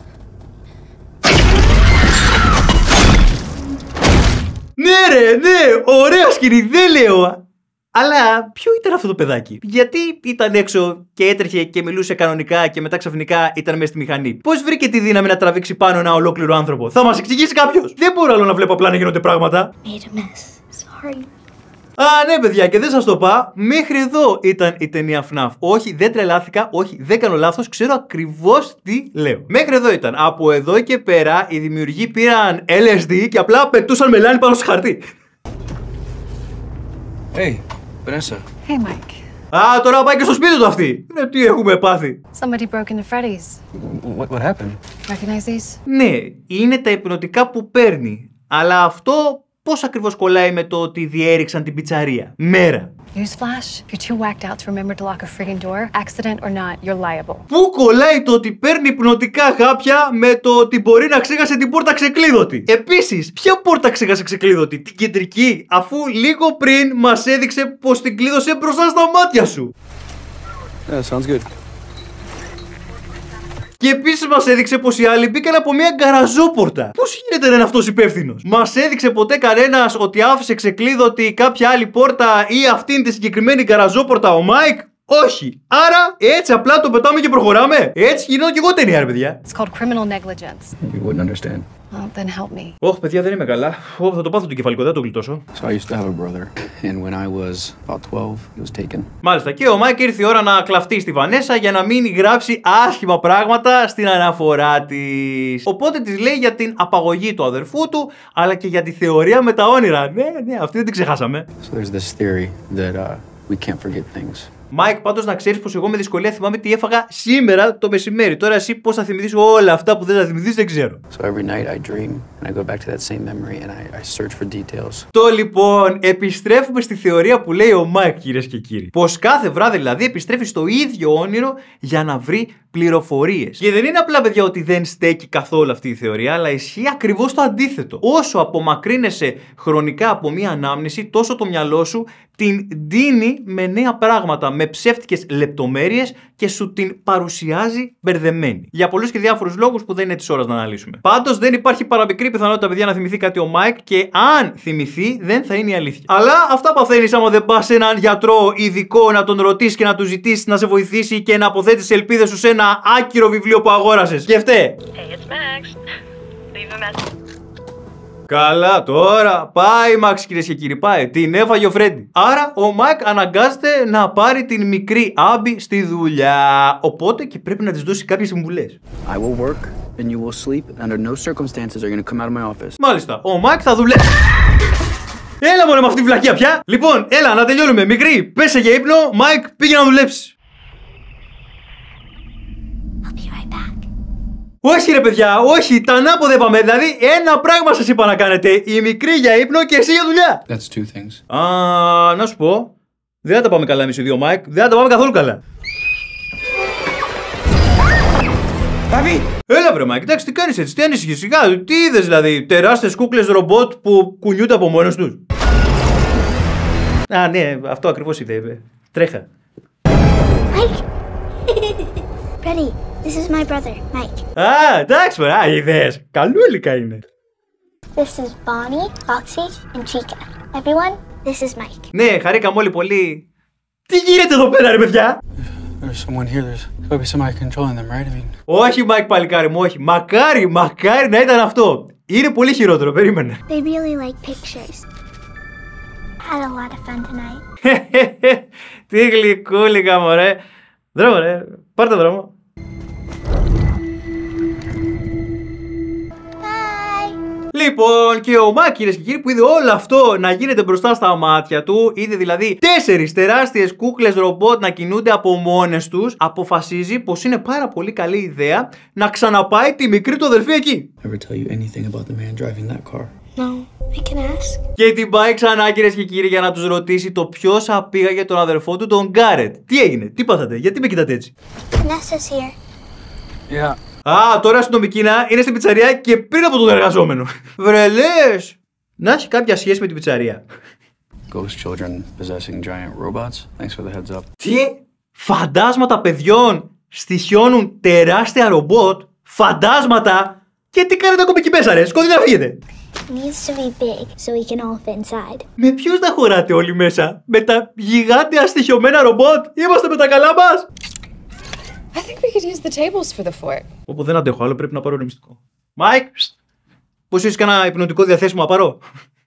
Ναι ρε, ναι, ωραία σκηνή, δεν λέω. Αλλά ποιο ήταν αυτό το παιδάκι? Γιατί ήταν έξω και έτρεχε και μιλούσε κανονικά και μετά ξαφνικά ήταν μέσα στη μηχανή? Πώς βρήκε τη δύναμη να τραβήξει πάνω ένα ολόκληρο άνθρωπο? Θα μας εξηγήσει κάποιος? Δεν μπορώ άλλο να βλέπω απλά να γίνονται πράγματα. Made a mess. Sorry. Α, ναι, παιδιά, και δεν σας το είπα. Μέχρι εδώ ήταν η ταινία εφ ναφ. Όχι, δεν τρελάθηκα, όχι, δεν κάνω λάθος, ξέρω ακριβώς τι λέω. Μέχρι εδώ ήταν. Από εδώ και πέρα οι δημιουργοί πήραν ελ ες ντι και απλά πετούσαν μελάνι πάνω στο χαρτί. Hey, Vanessa. Hey, Mike. Α, τώρα πάει και στο σπίτι του αυτή. Ναι, τι έχουμε πάθει? Somebody broke into Freddy's. What, what happened? Recognize these? Ναι, είναι τα υπνοτικά που παίρνει. Αλλά αυτό πώς ακριβώς κολλάει με το ότι διέριξαν την πιτσαρία? Μέρα. Newsflash, if you're too whacked out to remember to lock a friggin' door, accident or not, you're liable. Πού κολλάει το ότι παίρνει υπνοτικά χάπια με το ότι μπορεί να ξέχασε την πόρτα ξεκλείδωτη? Επίσης, ποια πόρτα ξέχασε ξεκλείδωτη? Την κεντρική, αφού λίγο πριν μας έδειξε πως την κλείδωσε μπροστά στα μάτια σου. Yeah, sounds good. Και επίσης μας έδειξε πως οι άλλοι μπήκαν από μια γκαραζόπορτα. Πώς γίνεται να είναι αυτός υπεύθυνος? Μας έδειξε ποτέ κανένας ότι άφησε ξεκλείδωτη κάποια άλλη πόρτα ή αυτήν τη συγκεκριμένη γκαραζόπορτα ο Μάικ? Όχι. Άρα έτσι απλά το πετάμε και προχωράμε. Έτσι γινόταν και εγώ ταινία, ρε παιδιά. It's called criminal negligence. You wouldn't understand. Well, then help me. Όχι, παιδιά, δεν είμαι καλά. Oh, θα το πάθω το κεφαλικό, δεν το γλιτώσω. So I used to have a brother, and when I was about twelve, he was taken. Μάλιστα. Και ο Μάικ ήρθε η ώρα να κλαφτεί στη Βανέσα για να μην γράψει άσχημα πράγματα στην αναφορά της. Οπότε της λέει για την απαγωγή του αδερφού του, αλλά και για τη θεωρία με τα όνειρα. Ναι, ναι, αυτή δεν την ξεχάσαμε. So there's this theory that uh, we can't forget things. Μάικ, πάντως να ξέρεις πως εγώ με δυσκολία θυμάμαι τι έφαγα σήμερα το μεσημέρι. Τώρα εσύ πώς θα θυμηθείς όλα αυτά που δεν θα θυμηθείς, δεν ξέρω. So every night I dream and I go back to that same memory and I, I search for details. Το λοιπόν, επιστρέφουμε στη θεωρία που λέει ο Μάικ, κυρίες και κύριοι. Πως κάθε βράδυ δηλαδή επιστρέφει στο ίδιο όνειρο για να βρει πληροφορίες. Και δεν είναι απλά, παιδιά, ότι δεν στέκει καθόλου αυτή η θεωρία, αλλά ισχύει ακριβώς το αντίθετο. Όσο απομακρύνεσαι χρονικά από μία ανάμνηση, τόσο το μυαλό σου την ντύνει με νέα πράγματα, με ψεύτικες λεπτομέρειες και σου την παρουσιάζει μπερδεμένη. Για πολλούς και διάφορους λόγους που δεν είναι της ώρας να αναλύσουμε. Πάντως δεν υπάρχει παραμικρή πιθανότητα, παιδιά, να θυμηθεί κάτι ο Μάικ και αν θυμηθεί δεν θα είναι η αλήθεια. Αλλά αυτά παθαίνεις άμα δεν πας σε έναν γιατρό ειδικό να τον ρωτήσεις και να του ζητήσεις να σε βοηθήσει και να αποθέτεις ελπίδες σου σε ένα άκυρο βιβλίο που αγόρασες. Σκεφτέ. Hey, it's Max. Leave a message. Καλά τώρα, πάει Μαξ, κυρίες και κύριοι, πάει. Την έφαγε ο Φρέντι. Άρα ο Μάικ αναγκάζεται να πάρει την μικρή Άμπι στη δουλειά. Οπότε και πρέπει να της δώσει κάποιες συμβουλές. I will work and you will sleep. Under no circumstances are you going to come out of my office. Μάλιστα, ο Μάικ θα δουλέψει. Έλα μωρέ με αυτή τη βλακεία πια. Λοιπόν, έλα να τελειώνουμε. Μικρή, πέσε για ύπνο. Μάικ, πήγε να δουλέψει. Όχι ρε παιδιά, όχι, τα ανάποδα είπαμε. Δηλαδή ένα πράγμα σας είπα να κάνετε. Η μικρή για ύπνο και εσύ για δουλειά. That's two things. Α, να σου πω. Δεν θα τα πάμε καλά εμείς οι δύο, Μάικ. Δεν θα τα πάμε καθόλου καλά. Παπί! Έλα βρε Μάικ, εντάξει, τι κάνεις έτσι, τι ανησυχείς, σιγά, τι είδες δηλαδή, τεράστιες κούκλες ρομπότ που κουνιούνται από μόνος τους. Α, ναι, αυτό ακριβώς είδε, τρέχα. Mike! Freddy, this is my brother, Mike. Α, εντάξει μωρέ, α, είδες, καλούλικα είναι. This is Bonnie, Foxy and Chica. Everyone, this is Mike. Ναι, χαρήκαμε όλοι πολύ. Τι γίνεται εδώ πέρα ρε παιδιά. There's someone here, there's gotta be somebody controlling them, right? I mean... Όχι Μάικ παλικάρι μου, όχι. Μακάρι, μακάρι να ήταν αυτό. Είναι πολύ χειρότερο, περίμενε. They really like pictures. Had a lot of fun tonight. Τι γλυκούλικα μωρέ. Δρόμο ρε, πάρ' το δρόμο. Bye. Λοιπόν, και ο Μάκ, κυρίες και κύριοι, που είδε όλο αυτό να γίνεται μπροστά στα μάτια του, είδε δηλαδή τέσσερις τεράστιες κούκλες ρομπότ να κινούνται από μόνες τους, αποφασίζει πως είναι πάρα πολύ καλή ιδέα να ξαναπάει τη μικρή του αδερφή εκεί. Ever tell you anything about the man driving that car? No, I can ask. Και την πάει ξανά, κυρίες και κύριοι, για να τους ρωτήσει το ποιος απήγαγε τον αδερφό του, τον Γκάρετ. Τι έγινε, τι πάθατε, γιατί με κοιτάτε έτσι? Vanessa's here. Yeah. Α, τώρα αστυνομικήνα είναι στην πιτσαρία και πριν από τον εργαζόμενο. Βρελές! Να έχει κάποια σχέση με την πιτσαρία. Ghost children possessing giant robots. Thanks for the heads up. Τι? Φαντάσματα παιδιών στοιχιώνουν τεράστια ρομπότ? Φαντάσματα? Και τι κάνετε ακόμα εκεί μέσα, ρε? Σκοτεινά να φύγετε. Needs to be big so we can all fit inside. Με ποιους να χωράτε όλοι μέσα? Με τα γιγάντια στοιχειωμένα ρομπότ? Είμαστε με τα καλά μας? I think we could use the tables for the fort. Όπου δεν αντέχω άλλο, πρέπει να πάρω ρεμιστικό. Μάικ, πώς είσαι κανένα υπνοτικό διαθέσιμο να πάρω?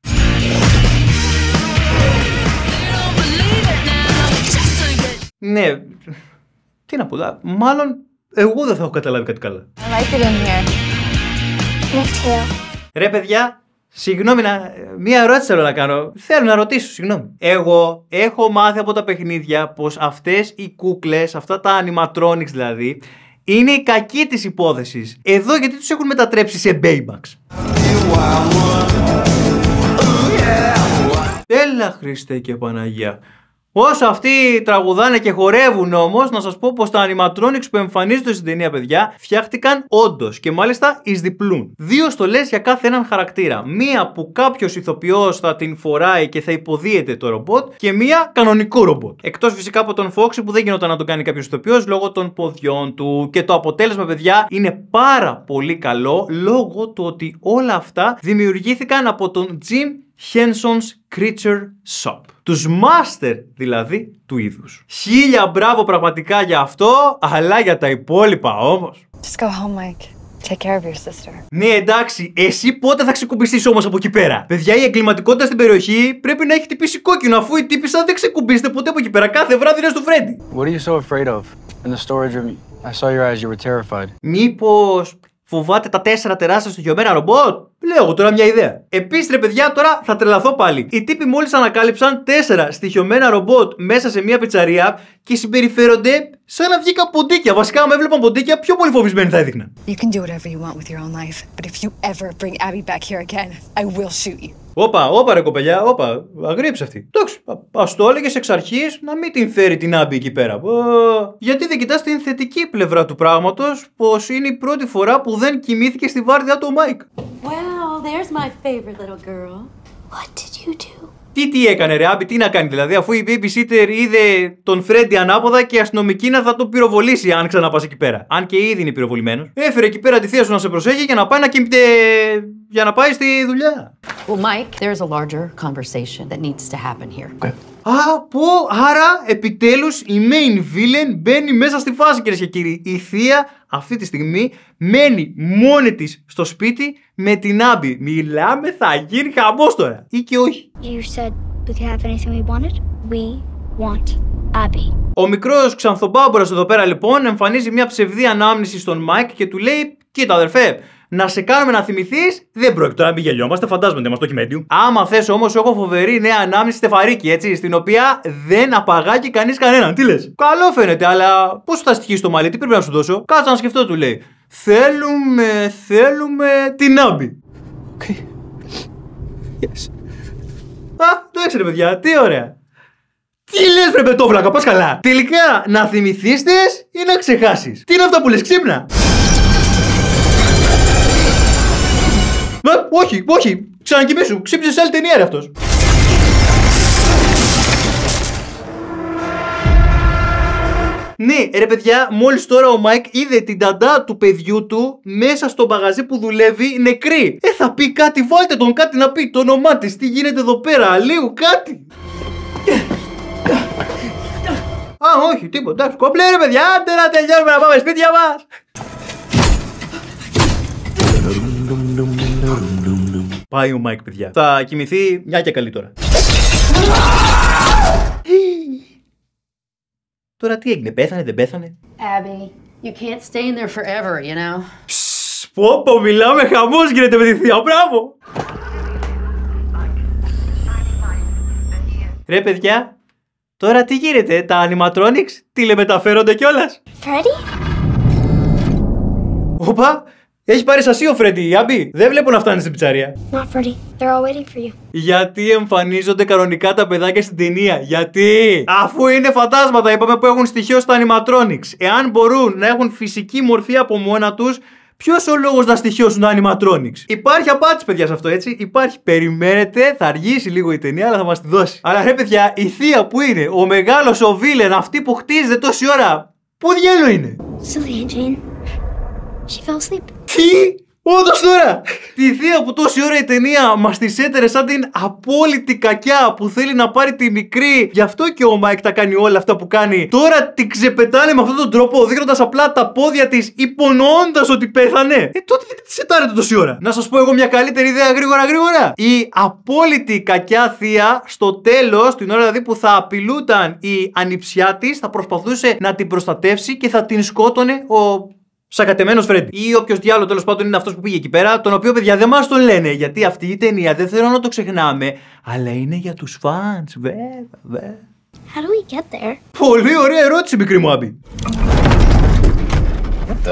Ναι, τι να πω, μάλλον εγώ δεν θα έχω καταλάβει κάτι καλά. I like it in here. Me too. Ρε παιδιά, συγγνώμη, να... μία ερώτηση θέλω να κάνω. Θέλω να ρωτήσω, συγγνώμη. Εγώ έχω μάθει από τα παιχνίδια πως αυτές οι κούκλες, αυτά τα animatronics δηλαδή, είναι η κακή της υπόθεσης. Εδώ γιατί τους έχουν μετατρέψει σε Baymax. Έλα Χριστέ και Παναγία. Όσο αυτοί τραγουδάνε και χορεύουν όμως, να σας πω πως τα animatronics που εμφανίζονται στην ταινία, παιδιά, φτιάχτηκαν όντως και μάλιστα εις διπλούν. Δύο στολές για κάθε έναν χαρακτήρα. Μία που κάποιος ηθοποιός θα την φοράει και θα υποδίεται το ρομπότ και μία κανονικό ρομπότ. Εκτός φυσικά από τον Foxy που δεν γινόταν να τον κάνει κάποιος ηθοποιός λόγω των ποδιών του. Και το αποτέλεσμα, παιδιά, είναι πάρα πολύ καλό λόγω του ότι όλα αυτά δημιουργήθηκαν από τον Jim Henson's Creature Shop. Τους master δηλαδή του είδους. Χίλια μπράβο πραγματικά για αυτό, αλλά για τα υπόλοιπα όμως. Just go home, Mike. Take care of your sister. Ναι, εντάξει, εσύ πότε θα ξεκουμπιστείς όμως από εκεί πέρα? Παιδιά, η εγκληματικότητα στην περιοχή πρέπει να έχει χτυπήσει κόκκινο, αφού η τύπισσα δεν ξεκουμπήσετε ποτέ από εκεί πέρα. Κάθε βράδυ είναι στο Φρέντι. What are you so afraid of? In the storage room, I saw your eyes, you were terrified. Μήπως φοβάται τα τέσσερα τεράστια στοιχειωμένα ρομπότ? Λέω εγώ τώρα μια ιδέα. Επίσης, ρε παιδιά, τώρα θα τρελαθώ πάλι. Οι τύποι μόλις ανακάλυψαν τέσσερα στοιχειωμένα ρομπότ μέσα σε μια πιτσαρία και συμπεριφέρονται σαν να βγήκαν ποντίκια. Βασικά, άμα έβλεπαν ποντίκια, πιο πολύ φοβισμένοι θα έδειχναν. You can do whatever you want with your own life, but if you ever bring Abby back here again, I will shoot you. Όπα, όπα ρε κοπελιά, όπα, αγρίεψε αυτή. Εντάξει, ας το έλεγες εξ αρχής να μην την φέρει την Άμπη εκεί πέρα. Ω, γιατί δεν κοιτάς την θετική πλευρά του πράγματος, πως είναι η πρώτη φορά που δεν κοιμήθηκε στη βάρδια του ο Μάικ. Well, there's my favorite little girl. What did you do? Τι τι έκανε ρε Άμπη, τι να κάνει δηλαδή, αφού η babysitter είδε τον Φρέντι ανάποδα και η αστυνομική να θα τον πυροβολήσει αν ξαναπάς εκεί πέρα. Αν και ήδη είναι πυροβολημένος. Έφερε εκεί πέρα τη θεία σου να σε προσέχει για να πάει να κοιμηται... για να πάει στη δουλειά. Well, Mike, there's a larger conversation that needs to happen here. Okay. Α, πω, άρα επιτέλους η main villain μπαίνει μέσα στη φάση, κυρίες και κύριοι. Η θεία αυτή τη στιγμή μένει μόνη της στο σπίτι με την Άμπη. Μιλάμε, θα γίνει χαμός τώρα. Ή και όχι. You said we could have anything we wanted. We want Abby. Ο μικρός ξανθομπάμπορας εδώ πέρα λοιπόν εμφανίζει μια ψευδή ανάμνηση στον Μάικ και του λέει: κοίτα αδερφέ, να σε κάνουμε να θυμηθείς, δεν πρόκειται να μην γελιόμαστε, φαντάζομαι μας το κειμέντιο. Άμα θες όμως, έχω φοβερή νέα ανάμνηση στεφαρίκι, έτσι, στην οποία δεν απαγάγει κανείς κανέναν. Τι λες? Καλό φαίνεται, αλλά πώς θα στοιχείς το μαλλί, τι πρέπει να σου δώσω? Κάτσε να σκεφτώ, του λέει. Θέλουμε, θέλουμε την Άμπη. Okay. Yes. Α, το έξερε παιδιά, τι ωραία. Τι λες βρε πετόβλακα, πας καλά. Τελικά, να θυμηθείς ή να ξεχάσεις? Τι είναι αυτά που λες, ξύπνα. Α, όχι, όχι, ξανακοιμήσου, ξύπνησε σε άλλη ταινία ρε αυτός. Ναι, ρε παιδιά, μόλις τώρα ο Μάικ είδε την ταντά του παιδιού του μέσα στο μαγαζί που δουλεύει νεκρή. Ε, θα πει κάτι, βάλτε τον κάτι να πει, το όνομά της, τι γίνεται εδώ πέρα, λίγο κάτι. Α, όχι, τίποτα, εντάξει, κομπλέ ρε παιδιά, άντε να τελειώνουμε να πάμε σπίτια μας. Πάει ο Μάικ, παιδιά. Θα κοιμηθεί μια και καλή τώρα. Τώρα τι έγινε, πέθανε, δεν πέθανε? Abby, you can't stay in there forever, you know. Πω πω, μιλάμε, χαμός γίνεται με τη θεία, μπράβο. Ρε παιδιά, τώρα τι γίνεται, τα animatronics τηλεμεταφέρονται κιόλας. Freddy? Οπα, έχει πάρει σασί ο Φρέντι, Άμπι. Δεν βλέπω να φτάνει στην πιτσαρία. Not Freddy. They're all waiting for you. Γιατί εμφανίζονται κανονικά τα παιδάκια στην ταινία? Γιατί? Αφού είναι φαντάσματα, είπαμε, που έχουν στοιχείο στα animatronics. Εάν μπορούν να έχουν φυσική μορφή από μόνα τους, ποιος ο λόγος να στοιχειώσουν τα animatronics? Υπάρχει απάντηση, παιδιά, σε αυτό, έτσι. Υπάρχει. Περιμένετε, θα αργήσει λίγο η ταινία, αλλά θα μας τη δώσει. Αλλά ρε, παιδιά, η θεία που είναι, ο μεγάλος, ο βίλεν, αυτή που χτίζεται τόση ώρα, πού διάλο είναι? Silly Jane. She fell asleep. Τι? Όντως τώρα! Τη θεία που τόση ώρα η ταινία μας τη έτερε σαν την απόλυτη κακιά που θέλει να πάρει τη μικρή. Γι' αυτό και ο Μάικ τα κάνει όλα αυτά που κάνει. Τώρα την ξεπετάνε με αυτόν τον τρόπο, δείχνοντας απλά τα πόδια της, υπονοώντας ότι πέθανε. Ε, τότε δεν τη σετάρετε τόση ώρα. Να σας πω εγώ μια καλύτερη ιδέα γρήγορα γρήγορα. Η απόλυτη κακιά θεία στο τέλος, την ώρα δηλαδή που θα απειλούταν η ανιψιά της, θα προσπαθούσε να την προστατεύσει και θα την σκότωνε ο σακατεμένος Φρέντι. Ή όποιος διάλογο τέλος πάντων είναι αυτός που πήγε εκεί πέρα, τον οποίο, παιδιά, δεν μας τον λένε, γιατί αυτή η ταινία δεν θέλω να το ξεχνάμε, αλλά είναι για τους fans, βέβαια, βέβαια. How do we get there? Πολύ ωραία ερώτηση, μικρή μου Άμπη. What the?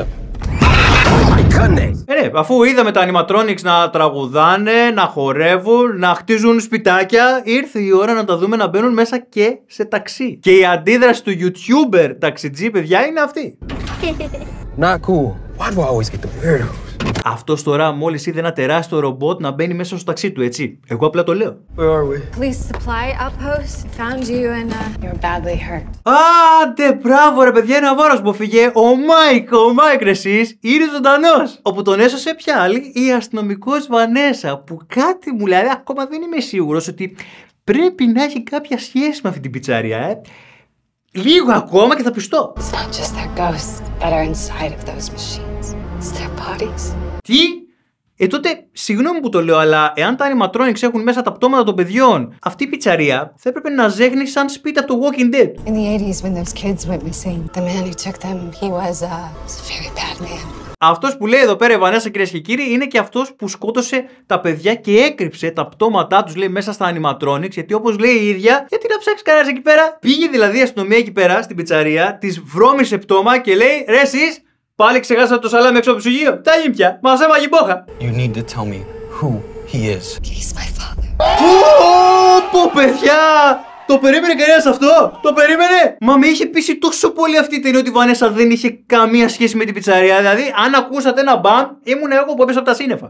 Ε, ναι, αφού είδαμε τα animatronics να τραγουδάνε, να χορεύουν, να χτίζουν σπιτάκια, ήρθε η ώρα να τα δούμε να μπαίνουν μέσα και σε ταξί. Και η αντίδραση του YouTuber ταξιτζή, παιδιά, είναι αυτή. Not cool. Why do I always get the weirdos? Αυτός τώρα μόλις είδε ένα τεράστιο ρομπότ να μπαίνει μέσα στο ταξί του, έτσι. Εγώ απλά το λέω. Where are we? Police supply outpost found you and uh, you're badly hurt. Άντε, μπράβο ρε παιδιά, είναι αβάρος που φύγε. Ο Μάικ, ο Μάικ ρε εσείς, είναι ζωντανός. Όπου τον έσωσε ποια άλλη? Η αστυνομικός Βανέσα, που κάτι μου λέει, ακόμα δεν είμαι σίγουρος ότι πρέπει να έχει κάποια σχέση με αυτή την πιτσαρία, ε. Λίγο ακόμα και θα πιστώ. It's not just their ghosts that are inside of those machines. It's their bodies. Τι? Ε, τότε, συγγνώμη που το λέω, αλλά εάν τα animatronics έχουν μέσα τα πτώματα των παιδιών, αυτή η πιτσαρία θα έπρεπε να ζέχνει σαν σπίτι από το Walking Dead. In the eighties, when those kids went missing, the man who took them, he was a, was a very bad man. Αυτός που λέει εδώ πέρα η Βανέσα, κυρίες και κύριοι, είναι και αυτός που σκότωσε τα παιδιά και έκρυψε τα πτώματά τους, λέει, μέσα στα animatronics. Γιατί όπως λέει η ίδια, γιατί να ψάξει κανένας εκεί πέρα? Πήγε δηλαδή η αστυνομία εκεί πέρα στην πιτσαρία, της βρώμησε πτώμα και λέει, ρε εσείς, πάλι ξεχάσατε το σαλάμι έξω από το ψυγείο. Τα γίνει πια, μας έβαγε μπόχα. You need to tell me who he is. He's my father. Πω, παιδιά! Το περίμενε κανένας αυτό? Το περίμενε? Μα με είχε πείσει τόσο πολύ αυτή η ταινία ότι η Βανέσα δεν είχε καμία σχέση με την πιτσαρία. Δηλαδή, αν ακούσατε ένα μπαμ, ήμουν εγώ που έπεσα από τα σύννεφα.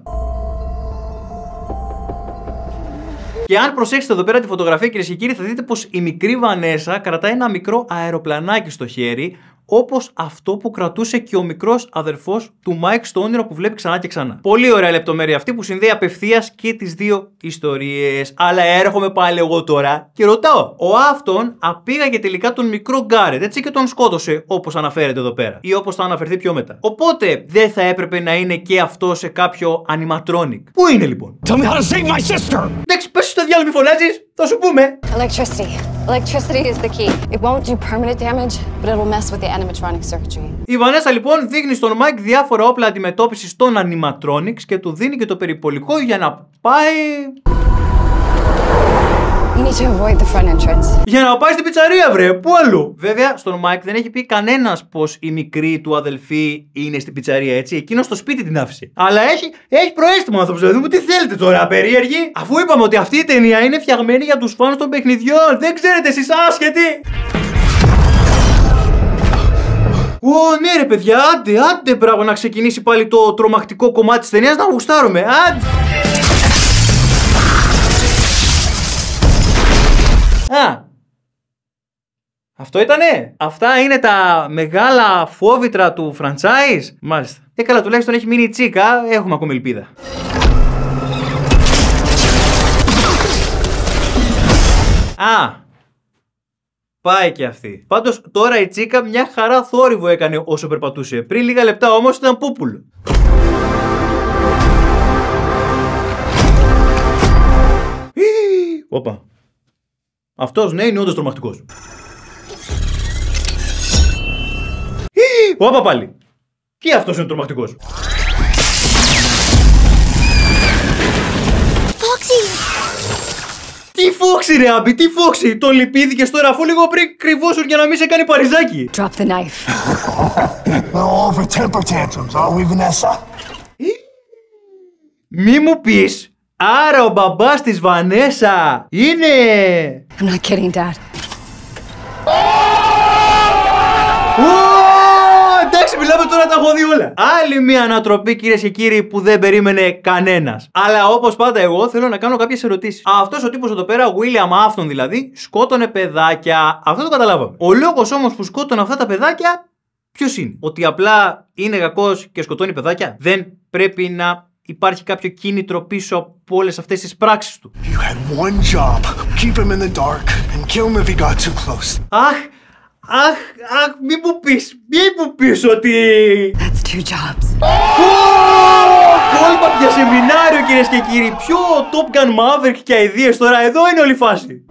Και αν προσέξετε εδώ πέρα τη φωτογραφία, κυρίες και κύριοι, θα δείτε πως η μικρή Βανέσα κρατάει ένα μικρό αεροπλανάκι στο χέρι, όπως αυτό που κρατούσε και ο μικρός αδερφός του Μάικ στο όνειρο που βλέπει ξανά και ξανά. Πολύ ωραία λεπτομέρεια αυτή που συνδέει απευθείας και τις δύο ιστορίες. Αλλά έρχομαι πάλι εγώ τώρα και ρωτάω. Ο Άφτον απήγαγε τελικά τον μικρό Γκάρετ, έτσι, και τον σκότωσε, όπως αναφέρεται εδώ πέρα. Ή όπως θα αναφερθεί πιο μετά. Οπότε δεν θα έπρεπε να είναι και αυτό σε κάποιο animatronic? Πού είναι λοιπόν? Tell me how to save my sister! Εντάξει, πες στο διάλογο, μη φωνάζεις, θα σου πούμε. Electricity. Electricity is the key. It won't do permanent damage, but it'll mess with the animatronic circuitry. Η Βανέσα λοιπόν δείχνει στον Μάικ διάφορα όπλα αντιμετώπισης των animatronics και του δίνει και το περιπολικό για να πάει... You need to avoid the front entrance. Για να πάει στην πιτσαρία, βρε, πού αλλού? Βέβαια, στον Μάικ δεν έχει πει κανένας πως η μικρή του αδελφή είναι στην πιτσαρία, έτσι. Εκείνος στο σπίτι την άφησε. Αλλά έχει, έχει προαίσθημα ο άνθρωπος, δηλαδή μου, τι θέλετε τώρα, περίεργοι? Αφού είπαμε ότι αυτή η ταινία είναι φτιαγμένη για τους φανς των παιχνιδιών, δεν ξέρετε εσείς άσχετοι? Ω, ναι ρε παιδιά, άντε, άντε, μπράβο, να ξεκινήσει πάλι το τρομακτικό κομμάτι της ταινίας, να γουστάρουμε, άντε. Α, αυτό ήτανε. Αυτά είναι τα μεγάλα φόβητρα του franchise. Μάλιστα. Ε, καλά, τουλάχιστον έχει μείνει η τσίκα. Έχουμε ακόμη ελπίδα. Α, πάει και αυτή. Πάντως τώρα η τσίκα μια χαρά θόρυβο έκανε όσο περπατούσε. Πριν λίγα λεπτά όμως ήταν πούπουλο. Όπα. Αυτός, ναι, είναι όντως τρομακτικός. Όπα πάλι. Τι αυτός είναι τρομακτικός? Foxy! Τι Τι φόξη ρε Άμπη, τι φόξη! Τον λυπήθηκες τώρα αφού λίγο πριν κρυβόσουν για να μην σε κάνει παριζάκι. Drop the knife. All for temper tantrums, are we, Vanessa? Μη μου πεις, άρα ο μπαμπάς της Βανέσα είναι... I'm not kidding, Dad. Εντάξει, μιλάμε τώρα, τα έχω δει όλα. Άλλη μια ανατροπή, κυρίες και κύριοι, που δεν περίμενε κανένας. Αλλά όπως πάντα, εγώ θέλω να κάνω κάποιες ερωτήσεις. Αυτός ο τύπος εδώ πέρα, ο William Afton δηλαδή, σκότωνε παιδάκια. Αυτό το καταλάβαμε. Ο λόγος όμως που σκότωνε αυτά τα παιδάκια, ποιος είναι? Ότι απλά είναι κακός και σκοτώνει παιδάκια? Δεν πρέπει να υπάρχει κάποιο κίνητρο πίσω από όλες αυτές τις πράξεις του? You had one job. Keep him in the dark and kill him if he got too close. Αχ, αχ, αχ, μη μου πεις, μη μου πεις ότι... That's two jobs. Κόλπα για σεμινάριο, κυρίες και κύριοι. Ποιο Top Gun Maverick και αηδίες τώρα, εδώ είναι όλη η φάση.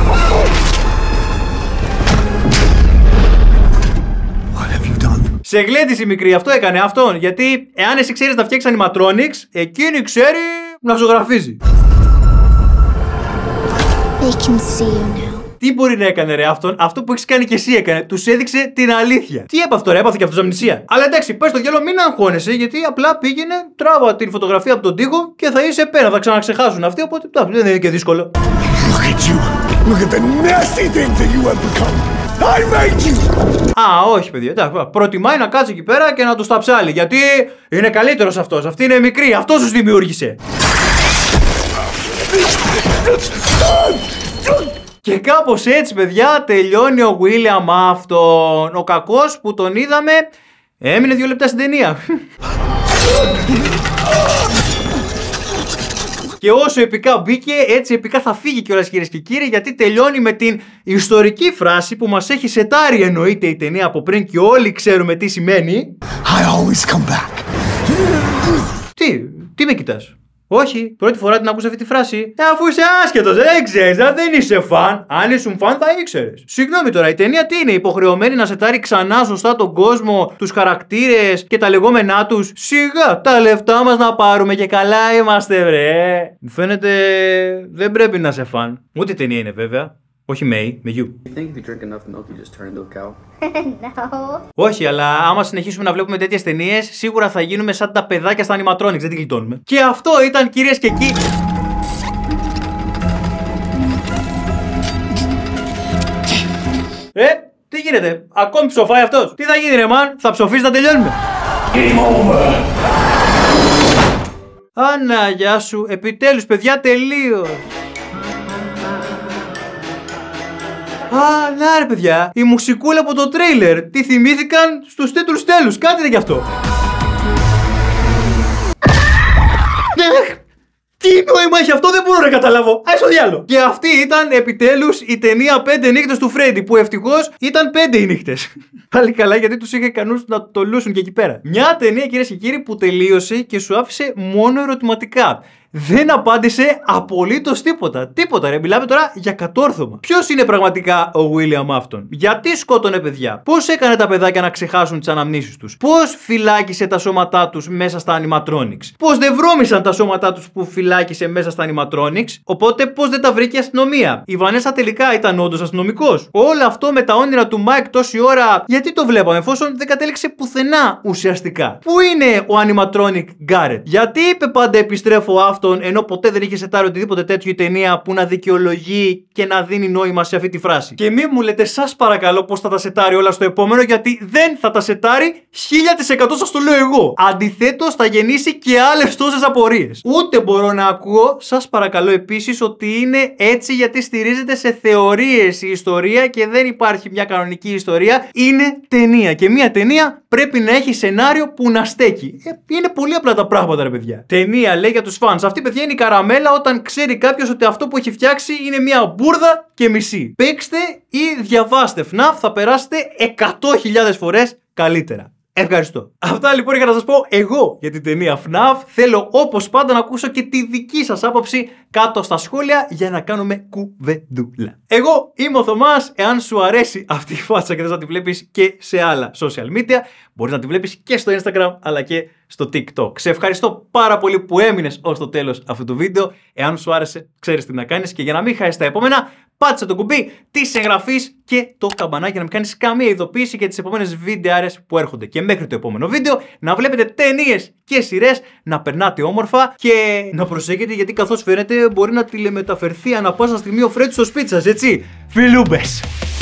Σε γλέντισε μικρή, αυτό έκανε αυτόν. Γιατί εάν εσύ ξέρεις να φτιάξεις animatronics, εκείνη ξέρει να ζωγραφίζει. They can see you now. Τι μπορεί να έκανε ρε αυτόν? Αυτό που έχεις κάνει και εσύ έκανε. Τους έδειξε την αλήθεια. Τι έπαθε τώρα, έπαθε και αυτός αμνησία. Αλλά εντάξει, πες στο γέλο, μην αγχώνεσαι, γιατί απλά πήγαινε, τράβα την φωτογραφία από τον τοίχο και θα είσαι πέρα. Θα ξαναξεχάσουν αυτοί, οπότε δεν είναι και δύσκολο. Look at you. Look at the nasty things that you have become. I made you. Α, όχι παιδιά, εντάξει, προτιμάει να κάτσει εκεί πέρα και να του τα ψάλει. Γιατί είναι καλύτερος αυτός. Αυτή είναι μικρή, αυτός τους δημιούργησε. Και κάπως έτσι, παιδιά, τελειώνει ο William Afton. Ο κακός που τον είδαμε έμεινε δύο λεπτά στην ταινία. Και όσο επικά μπήκε, έτσι επικά θα φύγει κιόλας, κυρίες και κύριοι, γιατί τελειώνει με την ιστορική φράση που μας έχει σετάρει, εννοείται, η ταινία από πριν και όλοι ξέρουμε τι σημαίνει. I always come back. Τι, τι με κοιτάς? Όχι, πρώτη φορά την άκουσα αυτή τη φράση. Ε, αφού είσαι άσχετος, δεν ξέρεις, δεν είσαι φαν. Αν ήσουν φαν, θα ήξερες. Συγγνώμη τώρα, η ταινία τι είναι? Υποχρεωμένη να σετάρει ξανά σωστά τον κόσμο, τους χαρακτήρες και τα λεγόμενά τους? Σιγά, τα λεφτά μας να πάρουμε και καλά είμαστε, βρε. Μου φαίνεται δεν πρέπει να είσαι φαν. Ούτε η ταινία είναι βέβαια. Όχι Μέι, με γιου. You think if you drink enough milk, you just turn into a cow? No. Όχι, αλλά άμα συνεχίσουμε να βλέπουμε τέτοιες ταινίες, σίγουρα θα γίνουμε σαν τα παιδάκια στα animatronics, δεν τη γλιτώνουμε. Και αυτό ήταν, κυρίες και κύριοι. Ε, τι γίνεται, ακόμη ψοφάει αυτός? Τι θα γίνει ρε μαν, θα ψοφείς να τελειώνουμε? Game over. Άννα, γεια σου, επιτέλους παιδιά, τελείως. Α, να ρε παιδιά, η μουσικούλα από το τρέιλερ. Τι θυμήθηκαν στους τίτλους τέλους, κάντε γι' αυτό. Τι νόημα έχει αυτό, δεν μπορώ να καταλάβω. Άι στο διάλο. Και αυτή ήταν επιτέλους η ταινία πέντε νύχτες του Φρέντι, που ευτυχώς ήταν πέντε οι νύχτες. Πάλι καλά, γιατί τους είχε ικανούς να το λούσουν και εκεί πέρα. Μια ταινία, κυρίες και κύριοι, που τελείωσε και σου άφησε μόνο ερωτηματικά. Δεν απάντησε απολύτως τίποτα. Τίποτα, ρε. Μιλάμε τώρα για κατόρθωμα. Ποιος είναι πραγματικά ο William Afton? Γιατί σκότωνε παιδιά? Πώς έκανε τα παιδάκια να ξεχάσουν τις αναμνήσεις τους? Πώς φυλάκισε τα σώματά τους μέσα στα animatronics? Πώς δεν βρώμησαν τα σώματά τους που φυλάκισε μέσα στα animatronics? Οπότε πώς δεν τα βρήκε η αστυνομία? Η Βανέσα τελικά ήταν όντως αστυνομικός? Όλο αυτό με τα όνειρα του Mike τόση ώρα, γιατί το βλέπαμε εφόσον δεν κατέληξε πουθενά ουσιαστικά? Πού είναι ο animatronic Garrett? Γιατί είπε πάντα επιστρέφω Afton, ενώ ποτέ δεν είχε σετάρει οτιδήποτε τέτοιο η ταινία που να δικαιολογεί και να δίνει νόημα σε αυτή τη φράση? Και μην μου λέτε, σας παρακαλώ, πως θα τα σετάρει όλα στο επόμενο, γιατί δεν θα τα σετάρει. χίλια τοις εκατό σας το λέω εγώ. Αντιθέτως, θα γεννήσει και άλλες τόσες απορίες. Ούτε μπορώ να ακούω, σας παρακαλώ επίσης, ότι είναι έτσι γιατί στηρίζεται σε θεωρίες η ιστορία και δεν υπάρχει μια κανονική ιστορία. Είναι ταινία. Και μια ταινία πρέπει να έχει σενάριο που να στέκει. Ε, είναι πολύ απλά τα πράγματα, ρε παιδιά. Ταινία λέει για τους fans. Αυτή, παιδιά, είναι η καραμέλα όταν ξέρει κάποιος ότι αυτό που έχει φτιάξει είναι μια μπουρδα και μισή. Παίξτε ή διαβάστε φ ναφ, θα περάσετε εκατό χιλιάδες φορές καλύτερα. Ευχαριστώ. Αυτά λοιπόν είχα να σας πω εγώ για την ταινία εφ ναφ. Θέλω όπως πάντα να ακούσω και τη δική σας άποψη κάτω στα σχόλια για να κάνουμε κουβεντούλα. Εγώ είμαι ο Θωμάς. Εάν σου αρέσει αυτή η φάτσα και θες να τη βλέπεις και σε άλλα social media, μπορείς να τη βλέπεις και στο Instagram αλλά και στο TikTok. Σε ευχαριστώ πάρα πολύ που έμεινες ως το τέλος αυτού του βίντεο. Εάν σου άρεσε, ξέρεις τι να κάνεις, και για να μην χάσεις τα επόμενα, πάτσε το κουμπί της εγγραφής και το καμπανάκι για να μην κάνεις καμία ειδοποίηση για τις επόμενες βιντεάρες που έρχονται. Και μέχρι το επόμενο βίντεο να βλέπετε ταινίες και σειρές, να περνάτε όμορφα και να προσέχετε, γιατί καθώς φαίνεται μπορεί να τηλεμεταφερθεί ανά πάσα στιγμή ο Φρέντ στο σπίτι σας, έτσι. Φιλούμπες!